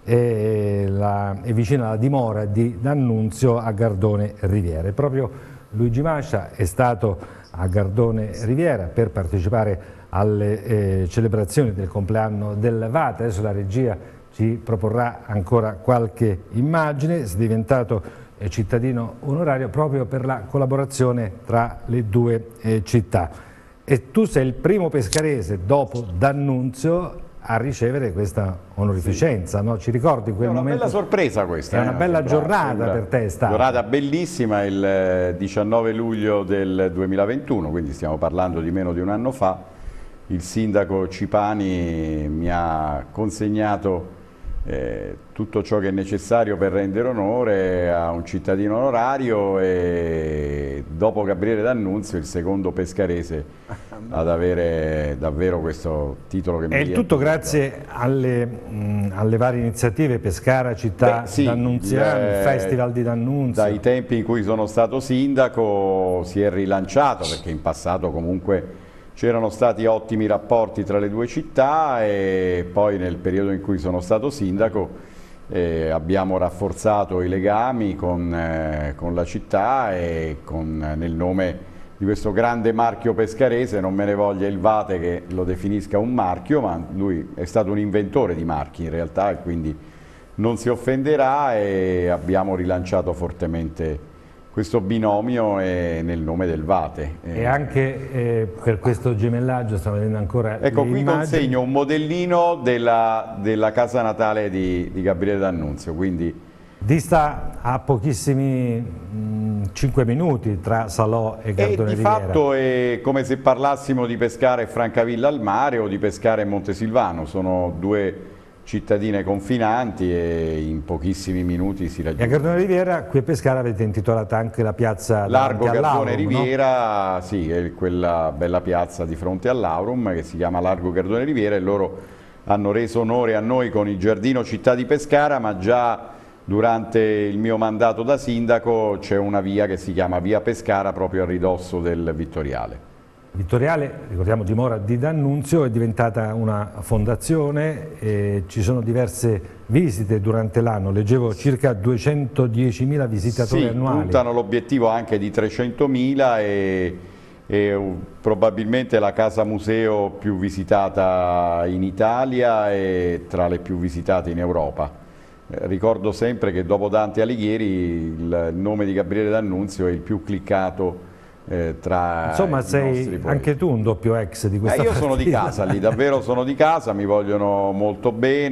Speaker 1: è, la, è vicina alla dimora di D'Annunzio a Gardone Riviera. E proprio Luigi Mascia è stato a Gardone Riviera per partecipare alle eh, celebrazioni del compleanno del Vate. Adesso la regia ci proporrà ancora qualche immagine. Si è diventato eh, cittadino onorario proprio per la collaborazione tra le due eh, città. E tu sei il primo pescarese dopo D'Annunzio a ricevere questa onorificenza, sì. No? Ci ricordi quel momento?
Speaker 4: È una bella sorpresa questa.
Speaker 1: È una
Speaker 4: eh,
Speaker 1: bella
Speaker 4: sembra,
Speaker 1: giornata
Speaker 4: sembra
Speaker 1: per te, è stata.
Speaker 4: Giornata bellissima, il diciannove luglio del duemilaventuno, quindi stiamo parlando di meno di un anno fa. Il sindaco Cipani mi ha consegnato eh, tutto ciò che è necessario per rendere onore a un cittadino onorario e dopo Gabriele D'Annunzio il secondo pescarese ad avere davvero questo titolo che mi
Speaker 1: è il tutto grazie alle, mh, alle varie iniziative Pescara Città
Speaker 4: Beh, sì,
Speaker 1: D'Annunziana, il
Speaker 4: eh,
Speaker 1: Festival di D'Annunzio.
Speaker 4: Dai tempi in cui sono stato sindaco si è rilanciato, perché in passato comunque c'erano stati ottimi rapporti tra le due città e poi nel periodo in cui sono stato sindaco eh, abbiamo rafforzato i legami con, eh, con la città e con, eh, nel nome di questo grande marchio pescarese. Non me ne voglia il Vate che lo definisca un marchio, ma lui è stato un inventore di marchi in realtà e quindi non si offenderà, e abbiamo rilanciato fortemente questo binomio è nel nome del Vate.
Speaker 1: E anche eh, per questo gemellaggio stiamo vedendo ancora
Speaker 4: ecco
Speaker 1: le
Speaker 4: qui
Speaker 1: immagini.
Speaker 4: Consegno un modellino della, della casa natale di, di Gabriele D'Annunzio, quindi
Speaker 1: dista a pochissimi mh, cinque minuti tra Salò e Gardone
Speaker 4: e di
Speaker 1: Riviera.
Speaker 4: fatto è come se parlassimo di Pescara e Francavilla al mare o di Pescara e Montesilvano, sono due cittadine confinanti e in pochissimi minuti si raggiunge.
Speaker 1: E a Gardone Riviera, qui a Pescara avete intitolata anche la piazza
Speaker 4: Largo Gardone Riviera,
Speaker 1: no?
Speaker 4: Sì, è quella bella piazza di fronte all'Aurum che si chiama Largo Gardone Riviera, e loro hanno reso onore a noi con il giardino Città di Pescara, ma già durante il mio mandato da sindaco c'è una via che si chiama Via Pescara proprio a ridosso del Vittoriale.
Speaker 1: Vittoriale, ricordiamo, dimora di D'Annunzio, è diventata una fondazione e ci sono diverse visite durante l'anno. Leggevo circa duecentodiecimila visitatori
Speaker 4: sì,
Speaker 1: annuali.
Speaker 4: Puntano l'obiettivo anche di trecentomila e, e probabilmente la casa museo più visitata in Italia e tra le più visitate in Europa. Eh, ricordo sempre che dopo Dante Alighieri il nome di Gabriele D'Annunzio è il più cliccato eh, tra
Speaker 1: Insomma,
Speaker 4: i
Speaker 1: sei anche tu un doppio ex di questa
Speaker 4: eh, io
Speaker 1: partita.
Speaker 4: sono di casa lì, davvero sono di casa, mi vogliono molto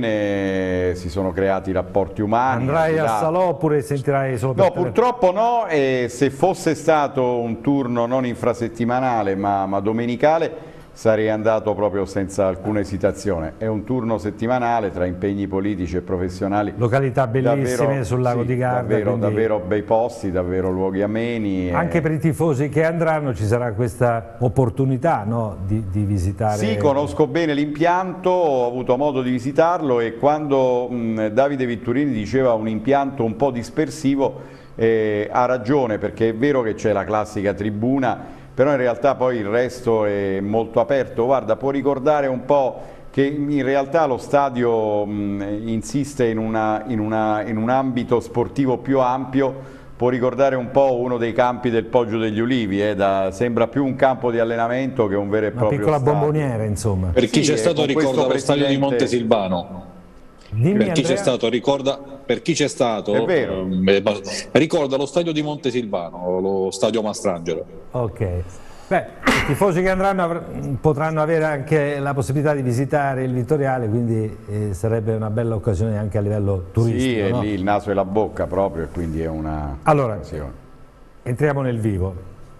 Speaker 4: bene, si sono creati rapporti umani.
Speaker 1: Andrai a
Speaker 4: là...
Speaker 1: Salò oppure sentirai solo per
Speaker 4: No,
Speaker 1: telefono?
Speaker 4: purtroppo no, e se fosse stato un turno non infrasettimanale ma, ma domenicale sarei andato proprio senza alcuna esitazione. È un turno settimanale tra impegni politici e professionali.
Speaker 1: Località bellissime
Speaker 4: davvero,
Speaker 1: sul lago
Speaker 4: sì,
Speaker 1: di Garda.
Speaker 4: Davvero,
Speaker 1: quindi...
Speaker 4: davvero bei posti, davvero luoghi ameni.
Speaker 1: Anche
Speaker 4: e...
Speaker 1: per i tifosi che andranno ci sarà questa opportunità, no, di, di visitare.
Speaker 4: Sì, conosco bene l'impianto, ho avuto modo di visitarlo e quando mh, Davide Vitturini diceva un impianto un po' dispersivo eh, ha ragione, perché è vero che c'è la classica tribuna, però in realtà poi il resto è molto aperto. Guarda, può ricordare un po' che in realtà lo stadio mh, insiste in, una, in, una, in un ambito sportivo più ampio, può ricordare un po' uno dei campi del Poggio degli Ulivi, eh, da, sembra più un campo di allenamento che un vero e
Speaker 1: Una
Speaker 4: proprio
Speaker 1: piccola
Speaker 4: stadio.
Speaker 1: bomboniera, insomma.
Speaker 3: Per chi
Speaker 4: Sì,
Speaker 3: c'è stato
Speaker 4: con questo
Speaker 3: ricorda lo stadio di
Speaker 4: presidente-
Speaker 3: Montesilvano.
Speaker 1: Dimmi,
Speaker 3: Per chi c'è
Speaker 1: Andrea.
Speaker 3: stato, ricorda, per chi c'è stato,
Speaker 4: È vero.
Speaker 3: ehm, eh, ricorda lo stadio di Montesilvano, lo stadio Mastrangelo.
Speaker 1: Ok. Beh, i tifosi che andranno avr- potranno avere anche la possibilità di visitare il Vittoriale, quindi eh, sarebbe una bella occasione anche a livello turistico.
Speaker 4: Sì, è
Speaker 1: no?
Speaker 4: lì il naso e la bocca proprio, e quindi è una
Speaker 1: Allora,
Speaker 4: occasione.
Speaker 1: entriamo nel vivo.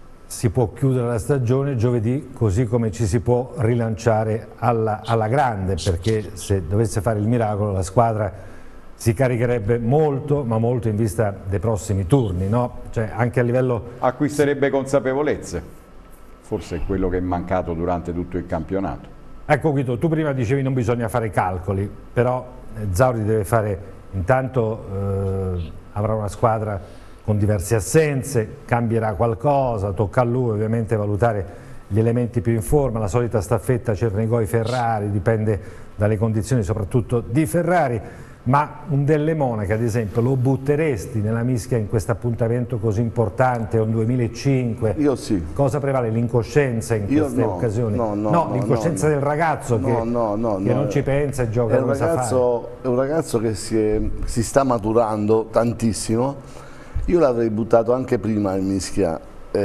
Speaker 1: Si può chiudere la stagione giovedì, così come ci si può rilanciare alla, alla grande, perché se dovesse fare il miracolo la squadra si caricherebbe molto, ma molto in vista dei prossimi turni, no? Cioè, anche a livello...
Speaker 4: Acquisterebbe consapevolezze, forse è quello che è mancato durante tutto il campionato.
Speaker 1: Ecco Guido, tu prima dicevi non bisogna fare calcoli, però eh, Zauri deve fare, intanto eh, avrà una squadra con diverse assenze, cambierà qualcosa, tocca a lui ovviamente valutare gli elementi più in forma, la solita staffetta Cernigoi-Ferrari, dipende dalle condizioni soprattutto di Ferrari, ma un Delle Monache ad esempio lo butteresti nella mischia in questo appuntamento così importante, un duemilacinque?
Speaker 7: Io sì.
Speaker 1: Cosa prevale, l'incoscienza in
Speaker 7: Io
Speaker 1: queste
Speaker 7: no,
Speaker 1: occasioni?
Speaker 7: no, no, no,
Speaker 1: l'incoscienza
Speaker 7: no.
Speaker 1: del ragazzo che,
Speaker 7: No, no, no,
Speaker 1: che
Speaker 7: no.
Speaker 1: non ci pensa e gioca
Speaker 7: È un
Speaker 1: come sa fare.
Speaker 7: ragazzo, è un ragazzo che si, è- si sta maturando tantissimo. Io l'avrei buttato anche prima in mischia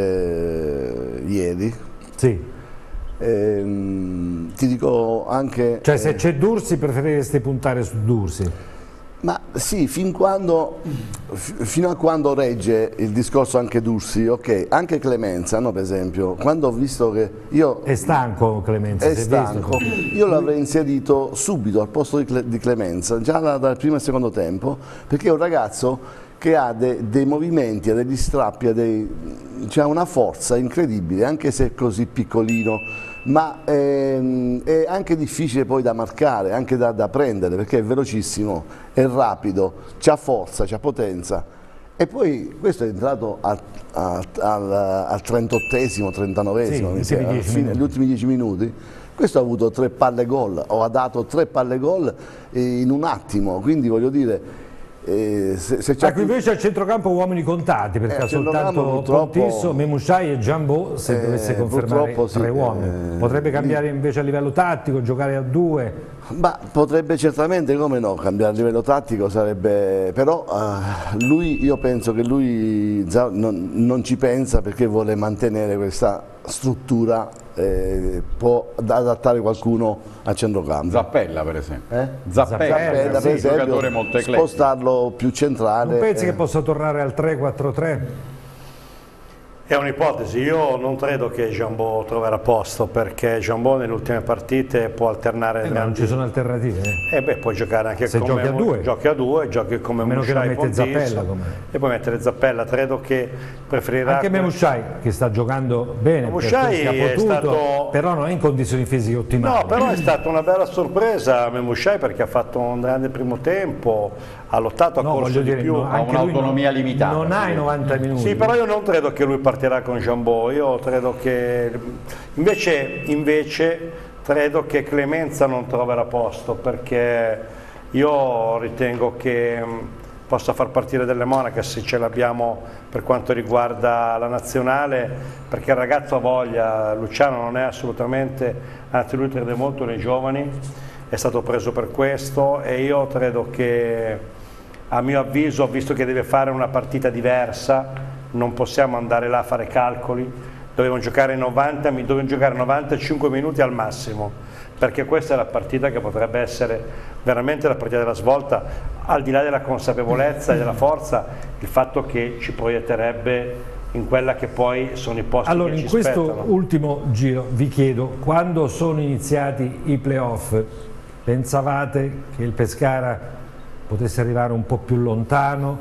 Speaker 7: eh, ieri.
Speaker 1: Sì.
Speaker 7: Ehm, ti dico anche...
Speaker 1: Cioè se
Speaker 7: eh,
Speaker 1: c'è Dursi preferiresti puntare su Dursi?
Speaker 7: Ma sì, fin quando, f- fino a quando regge il discorso anche Dursi, ok, anche Clemenza, no, per esempio, quando ho visto che io...
Speaker 1: È stanco Clemenza,
Speaker 7: È
Speaker 1: si è
Speaker 7: stanco,
Speaker 1: visto?
Speaker 7: io l'avrei inserito subito al posto di, Cle- di Clemenza, già da- dal primo e secondo tempo, perché è un ragazzo che ha de- dei movimenti, ha degli strappi, ha dei, c'ha una forza incredibile, anche se è così piccolino, ma ehm, è anche difficile poi da marcare, anche da, da prendere, perché è velocissimo, è rapido, c'ha forza, c'ha potenza. E poi questo è entrato a- a- al, al trentottesimo, trentanovesimo,
Speaker 1: Sì,
Speaker 7: mi
Speaker 1: i
Speaker 7: sembra,
Speaker 1: primi
Speaker 7: alla
Speaker 1: dieci
Speaker 7: fine,
Speaker 1: minuti.
Speaker 7: gli ultimi dieci minuti. Questo ha avuto tre palle gol, o ha dato tre palle gol eh, in un attimo, quindi voglio dire... Eh, se, se c'è
Speaker 1: Ecco, invece al centrocampo uomini contati, perché
Speaker 7: Eh,
Speaker 1: ha
Speaker 7: al centrocampo
Speaker 1: soltanto
Speaker 7: purtroppo-
Speaker 1: Pontisso, Memusciai e Giambò, se
Speaker 7: Eh,
Speaker 1: dovesse confermare
Speaker 7: purtroppo sì,
Speaker 1: tre uomini.
Speaker 7: eh,
Speaker 1: Potrebbe cambiare invece a livello tattico, giocare a due?
Speaker 7: Ma potrebbe certamente, come no, cambiare a livello tattico sarebbe, però eh, lui, io penso che lui Zau- non, non ci pensa perché vuole mantenere questa struttura, eh, può adattare qualcuno a centrocampo.
Speaker 4: Zappella per esempio.
Speaker 7: Eh?
Speaker 4: Zappella,
Speaker 7: Zappella,
Speaker 4: sì,
Speaker 7: per esempio,
Speaker 4: giocatore molto eclettico.
Speaker 7: spostarlo più centrale.
Speaker 1: Non pensi
Speaker 7: eh.
Speaker 1: che possa tornare al tre quattro tre?
Speaker 5: È un'ipotesi, io non credo che Giambò troverà posto, perché Giambò nelle ultime partite può alternare
Speaker 1: Eh, ma non
Speaker 5: grandi...
Speaker 1: ci sono alternative. eh.
Speaker 5: E beh, puoi giocare anche
Speaker 1: Se
Speaker 5: come
Speaker 1: giochi a due.
Speaker 5: giochi a due, giochi come
Speaker 1: A meno che non
Speaker 5: Musciai,
Speaker 1: mette
Speaker 5: Pontisso,
Speaker 1: Zappella, come-
Speaker 5: e puoi mettere Zappella, credo che preferirà...
Speaker 1: Anche Memusciai, che sta giocando bene, per
Speaker 5: Memusciai
Speaker 1: quel che ha
Speaker 5: è
Speaker 1: potuto,
Speaker 5: stato-
Speaker 1: però non è in condizioni fisiche ottimali.
Speaker 5: No, però è stata una bella sorpresa Memusciai, perché ha fatto un grande primo tempo, ha lottato, ha
Speaker 1: No,
Speaker 5: corso
Speaker 1: voglio
Speaker 5: di
Speaker 1: dire,
Speaker 5: più.
Speaker 1: no, anche lui non- Non ha i novanta minuti.
Speaker 5: Sì, però io non credo che lui partirà con Giambò, io credo che invece, invece credo che Clemenza non troverà posto, perché io ritengo che mh, possa far partire Delle Monache se ce l'abbiamo per quanto riguarda la nazionale, perché il ragazzo ha voglia, Luciano non è assolutamente, anzi lui crede molto nei giovani, è stato preso per questo, e io credo che, a mio avviso, visto che deve fare una partita diversa, non possiamo andare là a fare calcoli, dovevano giocare novanta, dovevano giocare novantacinque minuti al massimo, perché questa è la partita che potrebbe essere veramente la partita della svolta, al di là della consapevolezza e della forza, il fatto che ci proietterebbe in quella che poi sono i posti
Speaker 1: allora,
Speaker 5: che ci
Speaker 1: in questo
Speaker 5: spettano.
Speaker 1: ultimo giro vi chiedo, quando sono iniziati i playoff, pensavate che il Pescara potesse arrivare un po' più lontano?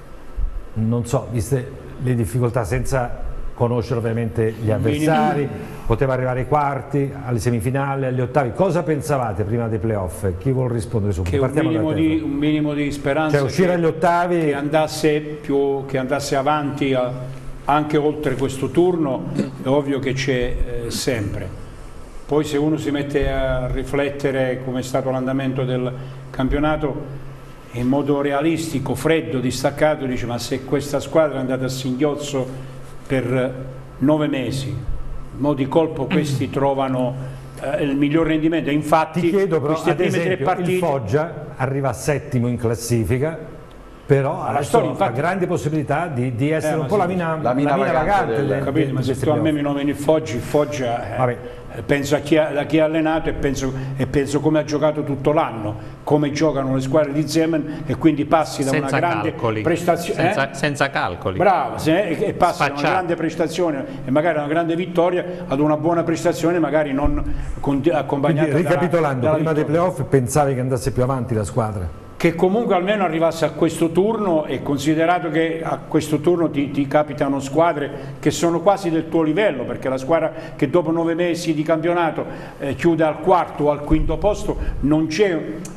Speaker 1: Non so, viste le difficoltà, senza conoscere ovviamente gli avversari, poteva arrivare ai quarti, alle semifinali, agli ottavi. Cosa pensavate prima dei playoff? Chi vuol rispondere subito?
Speaker 2: Che un
Speaker 1: Partiamo
Speaker 2: minimo,
Speaker 1: da te.
Speaker 2: di, un minimo di speranza,
Speaker 1: cioè uscire
Speaker 2: che,
Speaker 1: agli ottavi,
Speaker 2: che andasse, più, che andasse avanti a, anche oltre questo turno, è ovvio che c'è eh, sempre. Poi se uno si mette a riflettere come è stato l'andamento del campionato in modo realistico, freddo, distaccato, dice: ma se questa squadra è andata a singhiozzo per nove mesi, mo di colpo questi trovano eh, il miglior rendimento. Infatti
Speaker 1: ti chiedo però,
Speaker 2: queste
Speaker 1: ad
Speaker 2: prime
Speaker 1: esempio,
Speaker 2: tre partite,
Speaker 1: il Foggia arriva settimo in classifica, però
Speaker 2: alla
Speaker 1: adesso
Speaker 2: storia,
Speaker 1: ha
Speaker 2: infatti,
Speaker 1: grandi possibilità di, di essere
Speaker 2: eh,
Speaker 1: un po'
Speaker 2: sì,
Speaker 1: la mina,
Speaker 4: la mina
Speaker 1: la mina
Speaker 4: vagante
Speaker 1: vagante
Speaker 4: del-
Speaker 1: del-
Speaker 2: capito?
Speaker 1: di
Speaker 2: Ma se
Speaker 1: questi
Speaker 2: tu a me
Speaker 1: playoff.
Speaker 2: mi nomini il Foggia, il Foggia eh, penso a chi ha, a chi ha allenato e penso, e penso come ha giocato tutto l'anno, come giocano le squadre di Zeman, e quindi passi da
Speaker 6: senza
Speaker 2: una grande
Speaker 6: calcoli,
Speaker 2: prestazione
Speaker 6: senza,
Speaker 2: eh?
Speaker 6: senza calcoli.
Speaker 2: Bravo, se- e, e passi da una
Speaker 6: Spacciato.
Speaker 2: grande prestazione e magari una grande vittoria ad una buona prestazione, magari non conti- accompagnata
Speaker 1: Quindi, ricapitolando,
Speaker 2: dalla, dalla
Speaker 1: prima dei
Speaker 2: vittoria.
Speaker 1: playoff pensavi che andasse più avanti la squadra?
Speaker 2: Che comunque almeno arrivasse a questo turno, e considerato che a questo turno ti, ti capitano squadre che sono quasi del tuo livello, perché la squadra che dopo nove mesi di campionato eh, chiude al quarto o al quinto posto, non c'è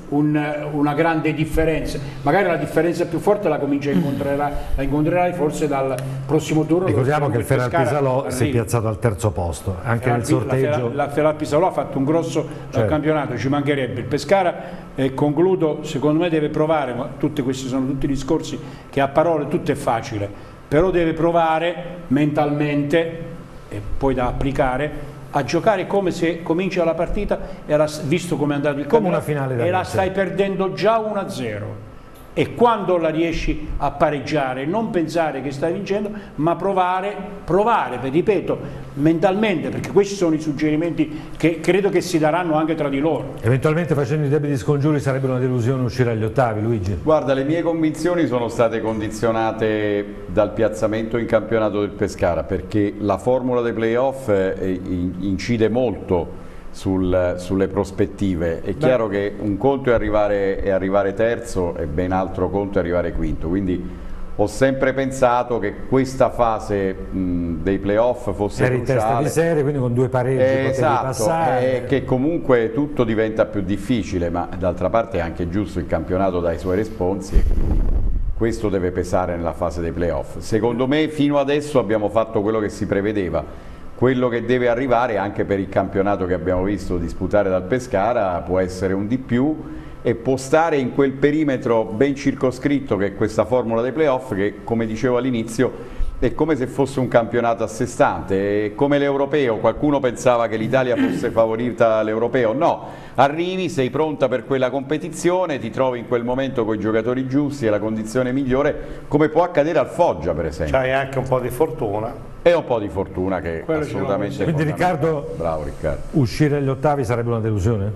Speaker 2: un, una grande differenza, magari la differenza più forte la comincia a incontrare, la incontrerai forse dal prossimo turno.
Speaker 1: Ricordiamo che il Ferrar
Speaker 2: Pescara
Speaker 1: Pisalò si è
Speaker 2: arrivi.
Speaker 1: piazzato al terzo posto, anche nel sorteggio.
Speaker 2: La Ferrar Pisalò ha fatto un grosso
Speaker 1: Certo.
Speaker 2: campionato, ci mancherebbe. Il Pescara, e concludo, secondo me deve provare, ma tutti questi sono tutti discorsi che a parole tutto è facile, però deve provare mentalmente, e poi da applicare, a giocare come se comincia la partita, e la, visto come è andato il
Speaker 1: Come una
Speaker 2: campionato,
Speaker 1: finale da
Speaker 2: e la
Speaker 1: vincere.
Speaker 2: stai perdendo già uno a zero. E quando la riesci a pareggiare, non pensare che stai vincendo, ma provare, provare, ripeto, mentalmente, perché questi sono i suggerimenti che credo che si daranno anche tra di loro.
Speaker 1: Eventualmente, facendo i debiti scongiuri, sarebbe una delusione uscire agli ottavi, Luigi?
Speaker 4: Guarda, le mie convinzioni sono state condizionate dal piazzamento in campionato del Pescara, perché la formula dei playoff eh, incide molto sul, sulle prospettive. È chiaro che un conto è arrivare, è arrivare terzo e ben altro conto è arrivare quinto, quindi ho sempre pensato che questa fase mh, dei playoff fosse
Speaker 1: Eri in testa
Speaker 4: cruciale.
Speaker 1: di serie, quindi con due pareggi
Speaker 4: Eh,
Speaker 1: potevi
Speaker 4: esatto,
Speaker 1: passare.
Speaker 4: eh, che comunque tutto diventa più difficile, ma d'altra parte è anche giusto, il campionato dà i suoi responsi e quindi questo deve pesare nella fase dei playoff. Secondo me fino adesso abbiamo fatto quello che si prevedeva. Quello che deve arrivare anche per il campionato che abbiamo visto disputare dal Pescara può essere un di più e può stare in quel perimetro ben circoscritto che è questa formula dei playoff, che come dicevo all'inizio è come se fosse un campionato a sé stante, è come l'europeo. Qualcuno pensava che l'Italia fosse favorita all'europeo, no, arrivi, sei pronta per quella competizione, ti trovi in quel momento con i giocatori giusti e la condizione migliore, come può accadere al Foggia per esempio.
Speaker 5: C'hai anche un po' di fortuna.
Speaker 4: E un po' di fortuna che è
Speaker 5: Quello
Speaker 4: assolutamente
Speaker 1: Quindi
Speaker 4: fondamentale.
Speaker 1: Riccardo,
Speaker 4: Bravo Riccardo.
Speaker 1: uscire agli ottavi sarebbe una delusione?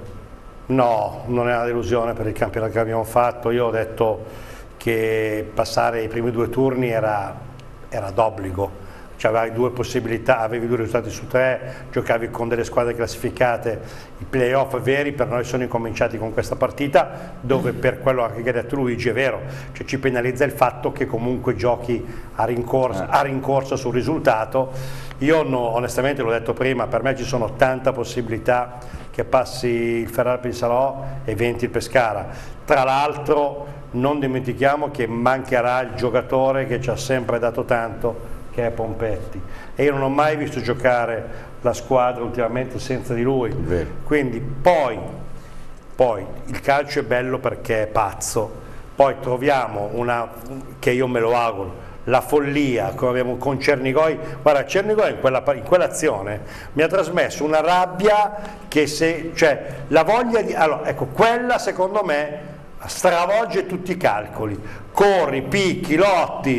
Speaker 5: No, non è una delusione per il campionato che abbiamo fatto. Io ho detto che passare i primi due turni era, era d'obbligo. Cioè avevi due possibilità, avevi due risultati su tre, giocavi con delle squadre classificate. I playoff veri per noi sono incominciati con questa partita, dove per quello anche che ha detto Luigi è vero, cioè ci penalizza il fatto che comunque giochi a rincorsa, a rincorsa sul risultato. Io no, onestamente l'ho detto prima, per me ci sono tante possibilità che passi il Ferrar Pisalò e venti il Pescara. Tra l'altro non dimentichiamo che mancherà il giocatore che ci ha sempre dato tanto, che è Pompetti, e io non ho mai visto giocare la squadra ultimamente senza di lui. Quindi poi, poi il calcio è bello perché è pazzo, poi troviamo una, che io me lo auguro, la follia come abbiamo con Cernigoi. Guarda, Cernigoi in quella, in quell'azione mi ha trasmesso una rabbia che se, cioè la voglia di, allora ecco, quella secondo me stravolge tutti i calcoli, corri, picchi, lotti,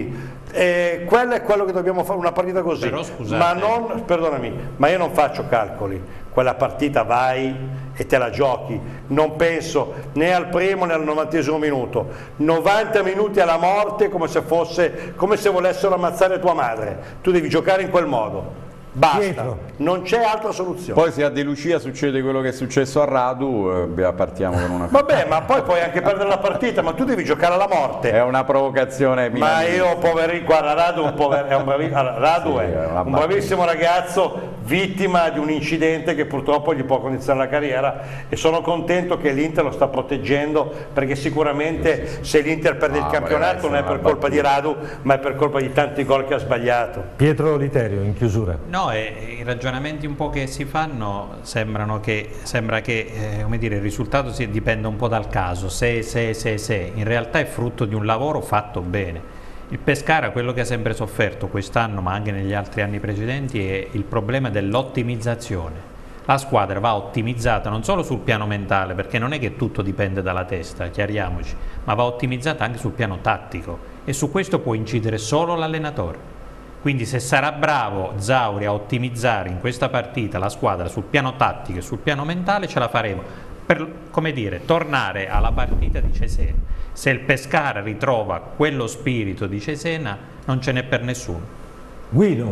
Speaker 5: Eh, quello è quello che dobbiamo fare, una partita così.
Speaker 6: Però, scusate.
Speaker 5: Ma non, perdonami, ma io non faccio calcoli. Quella partita vai e te la giochi. Non penso né al primo né al novantesimo minuto. novanta minuti alla morte come se fosse, come se volessero ammazzare tua madre. Tu devi giocare in quel modo. Basta, Pietro. Non c'è altra soluzione.
Speaker 4: Poi se a De Lucia succede quello che è successo a Radu, eh, beh, partiamo con una...
Speaker 5: Vabbè, ma poi puoi anche perdere la partita, ma tu devi giocare alla morte.
Speaker 4: È una provocazione
Speaker 5: Ma io, poverino, guarda, Radu, un, pover... è un, bravi... allora, Radu sì, è un bravissimo ragazzo, vittima di un incidente che purtroppo gli può condizionare la carriera, e sono contento che l'Inter lo sta proteggendo, perché sicuramente sì, sì, sì. se l'Inter perde ah, il campionato non è per colpa battuta. di Radu, ma è per colpa di tanti gol che ha sbagliato.
Speaker 1: Pietro Literio, in chiusura.
Speaker 6: No, e i ragionamenti un po' che si fanno sembrano che, sembra che eh, come dire, il risultato si dipenda un po' dal caso, se, se, se, se, in realtà è frutto di un lavoro fatto bene. Il Pescara, quello che ha sempre sofferto quest'anno ma anche negli altri anni precedenti, è il problema dell'ottimizzazione. La squadra va ottimizzata non solo sul piano mentale, perché non è che tutto dipende dalla testa, chiariamoci, ma va ottimizzata anche sul piano tattico, e su questo può incidere solo l'allenatore. Quindi se sarà bravo Zauri a ottimizzare in questa partita la squadra sul piano tattico e sul piano mentale, ce la faremo per, come dire, tornare alla partita di Cesena. Se il Pescara ritrova quello spirito di Cesena, non ce n'è per nessuno.
Speaker 1: Guido.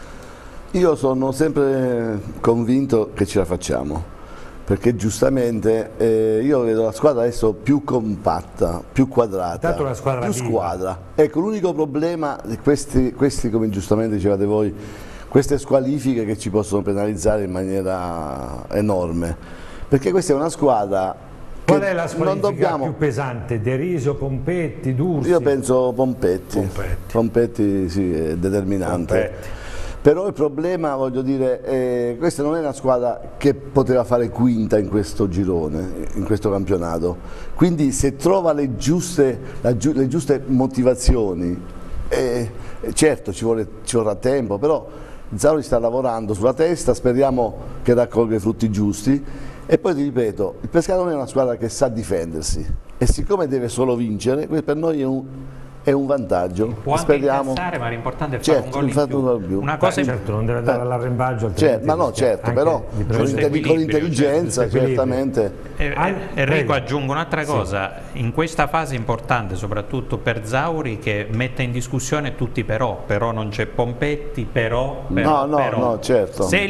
Speaker 7: Io sono sempre convinto che ce la facciamo, perché giustamente eh, io vedo la squadra adesso più compatta, più quadrata,
Speaker 1: una squadra
Speaker 7: più
Speaker 1: viva.
Speaker 7: squadra. Ecco, l'unico problema di questi, questi, come giustamente dicevate voi, queste squalifiche che ci possono penalizzare in maniera enorme, perché questa è una squadra che
Speaker 1: Qual è la squalifica
Speaker 7: non dobbiamo...
Speaker 1: più pesante? Deriso, Pompetti, D'Ursi?
Speaker 7: Io penso Pompetti,
Speaker 1: Pompetti,
Speaker 7: Pompetti sì, è determinante.
Speaker 5: Pompetti.
Speaker 7: Però il problema, voglio dire, eh, questa non è una squadra che poteva fare quinta in questo girone, in questo campionato, quindi se trova le giuste, la, le giuste motivazioni, eh, certo ci, vuole, ci vorrà tempo, però Zauri sta lavorando sulla testa, speriamo che raccolga i frutti giusti, e poi ti ripeto, il Pescara non è una squadra che sa difendersi, e siccome deve solo vincere, per noi è un... è un vantaggio.
Speaker 6: Può
Speaker 7: speriamo.
Speaker 6: anche ma l'importante è fare
Speaker 7: certo,
Speaker 6: un gol in più.
Speaker 7: Un gol in più.
Speaker 6: Una cosa
Speaker 1: Beh, certo, non deve andare all'arrembaggio,
Speaker 7: certo, ma no, certo, però con, inter con intelligenza certamente.
Speaker 6: E, Enrico, aggiungo un'altra cosa, sì. In questa fase importante, soprattutto per Zauri, che mette in discussione tutti però, però non c'è Pompetti, però, però,
Speaker 7: no, no,
Speaker 6: però.
Speaker 7: no, certo.
Speaker 6: Se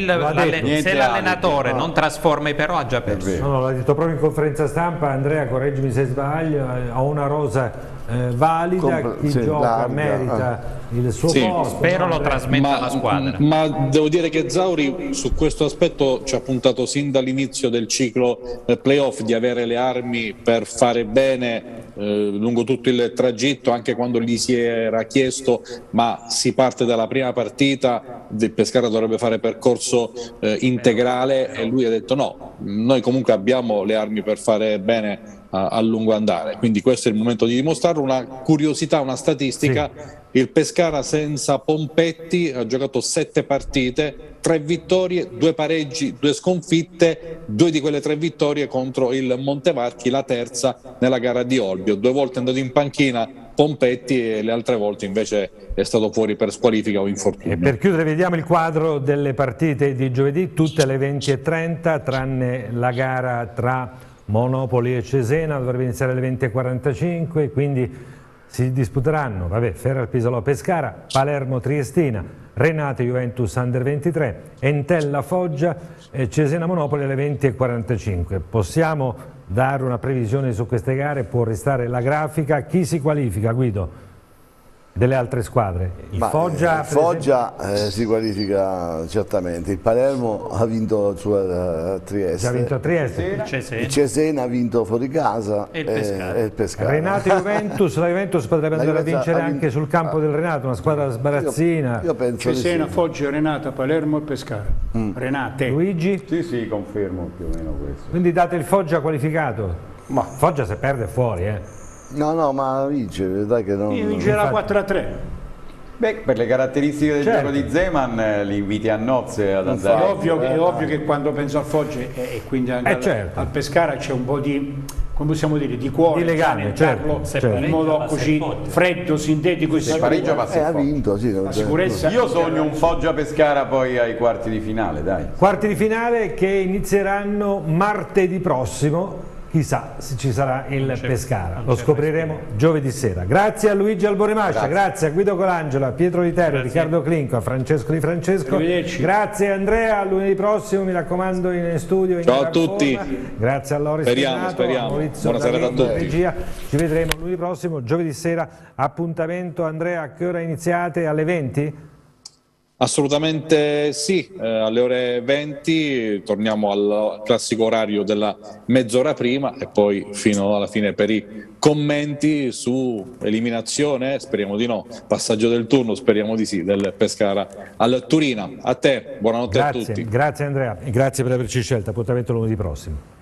Speaker 6: l'allenatore non trasforma i però, ha già perso.
Speaker 1: No, no, l'ha detto proprio in conferenza stampa, Andrea, correggimi se sbaglio, ho una rosa Eh, valida,
Speaker 7: Com
Speaker 1: chi
Speaker 7: sì,
Speaker 1: gioca
Speaker 7: larga,
Speaker 1: merita
Speaker 7: eh.
Speaker 1: il suo
Speaker 3: sì,
Speaker 1: posto.
Speaker 6: Spero
Speaker 1: no?
Speaker 6: lo trasmetta
Speaker 3: ma,
Speaker 6: alla squadra.
Speaker 3: Ma devo dire che Zauri su questo aspetto ci ha puntato sin dall'inizio del ciclo eh, playoff di avere le armi per fare bene eh, lungo tutto il tragitto, anche quando gli si era chiesto ma si parte dalla prima partita, il Pescara dovrebbe fare percorso eh, integrale, e lui ha detto no, noi comunque abbiamo le armi per fare bene a lungo andare, quindi questo è il momento di dimostrarlo. Una curiosità, una statistica, sì. Il Pescara senza Pompetti ha giocato sette partite, tre vittorie, due pareggi, due sconfitte, due di quelle tre vittorie contro il Montevarchi, la terza nella gara di Olbio, due volte è andato in panchina Pompetti e le altre volte invece è stato fuori per squalifica o infortunio.
Speaker 1: E per chiudere vediamo il quadro delle partite di giovedì, tutte alle venti e trenta, tranne la gara tra Monopoli e Cesena, dovrebbe iniziare alle venti e quarantacinque, quindi si disputeranno vabbè, Ferral Pisalò Pescara, Palermo Triestina, Renate Juventus Under ventitré, Entella Foggia e Cesena Monopoli alle venti e quarantacinque. Possiamo dare una previsione su queste gare? Può restare la grafica. Chi si qualifica, Guido? Delle altre squadre? Il
Speaker 7: Ma,
Speaker 1: Foggia,
Speaker 7: eh, Foggia eh, si qualifica certamente, il Palermo ha vinto su uh, Trieste,
Speaker 1: già vinto a Trieste.
Speaker 6: Il Cesena.
Speaker 7: il Cesena ha vinto fuori casa
Speaker 6: e il Pescara,
Speaker 7: e, e il Pescara.
Speaker 1: Renate Juventus, la Juventus potrebbe
Speaker 7: la
Speaker 1: andare a
Speaker 7: Juventus
Speaker 1: vincere
Speaker 7: ha
Speaker 1: anche sul campo del Renato, una squadra sbarazzina.
Speaker 7: Io, io penso
Speaker 2: Cesena,
Speaker 7: sì.
Speaker 2: Foggia, Renata, Palermo e Pescara. Mm. Renate.
Speaker 1: Luigi?
Speaker 4: Sì, sì, confermo più o meno questo.
Speaker 1: Quindi date il Foggia qualificato? Ma Foggia se perde è fuori, eh.
Speaker 7: No, no, ma vince, vedrai che non...
Speaker 2: Vincerà quattro a tre.
Speaker 4: Beh, per le caratteristiche del
Speaker 1: certo.
Speaker 4: gioco di Zeman eh, li inviti a nozze ad andare.
Speaker 2: È ovvio, che, è ovvio che quando penso al Foggia e, e quindi anche
Speaker 1: eh
Speaker 2: al,
Speaker 1: certo.
Speaker 2: al Pescara c'è un po' di, come possiamo dire, di cuore,
Speaker 1: di legame, certo, certo.
Speaker 2: in modo così freddo, sintetico e
Speaker 4: Se
Speaker 2: sicuro.
Speaker 4: pareggia passa
Speaker 7: Eh,
Speaker 4: il
Speaker 7: ha
Speaker 4: Foggia.
Speaker 7: vinto, sì.
Speaker 2: La sicurezza.
Speaker 4: Io sogno un Foggia-Pescara poi ai quarti di finale, dai.
Speaker 1: Quarti di finale che inizieranno martedì prossimo. Chissà se ci sarà il Pescara, lo scopriremo giovedì sera. Grazie a Luigi Alborimascia, grazie. grazie a Guido Colangelo, a Pietro Literio, a Riccardo Clinco, a Francesco Di Francesco. Grazie Andrea, a lunedì prossimo, mi raccomando, in studio. In
Speaker 3: Ciao a tutti.
Speaker 1: Forma. Grazie a Loris
Speaker 3: Speriamo,
Speaker 1: Renato,
Speaker 3: speriamo.
Speaker 1: a Maurizio
Speaker 3: Buona serata a tutti.
Speaker 1: Regia. Ci vedremo lunedì prossimo, giovedì sera. Appuntamento, Andrea, a che ora iniziate? Alle venti?
Speaker 3: Assolutamente sì, eh, alle ore venti torniamo al classico orario della mezz'ora prima e poi fino alla fine per i commenti su eliminazione, speriamo di no, passaggio del turno, speriamo di sì, del Pescara al Turina. A te, buonanotte
Speaker 1: Grazie,
Speaker 3: a tutti.
Speaker 1: grazie Andrea e grazie per averci scelto, appuntamento lunedì prossimo.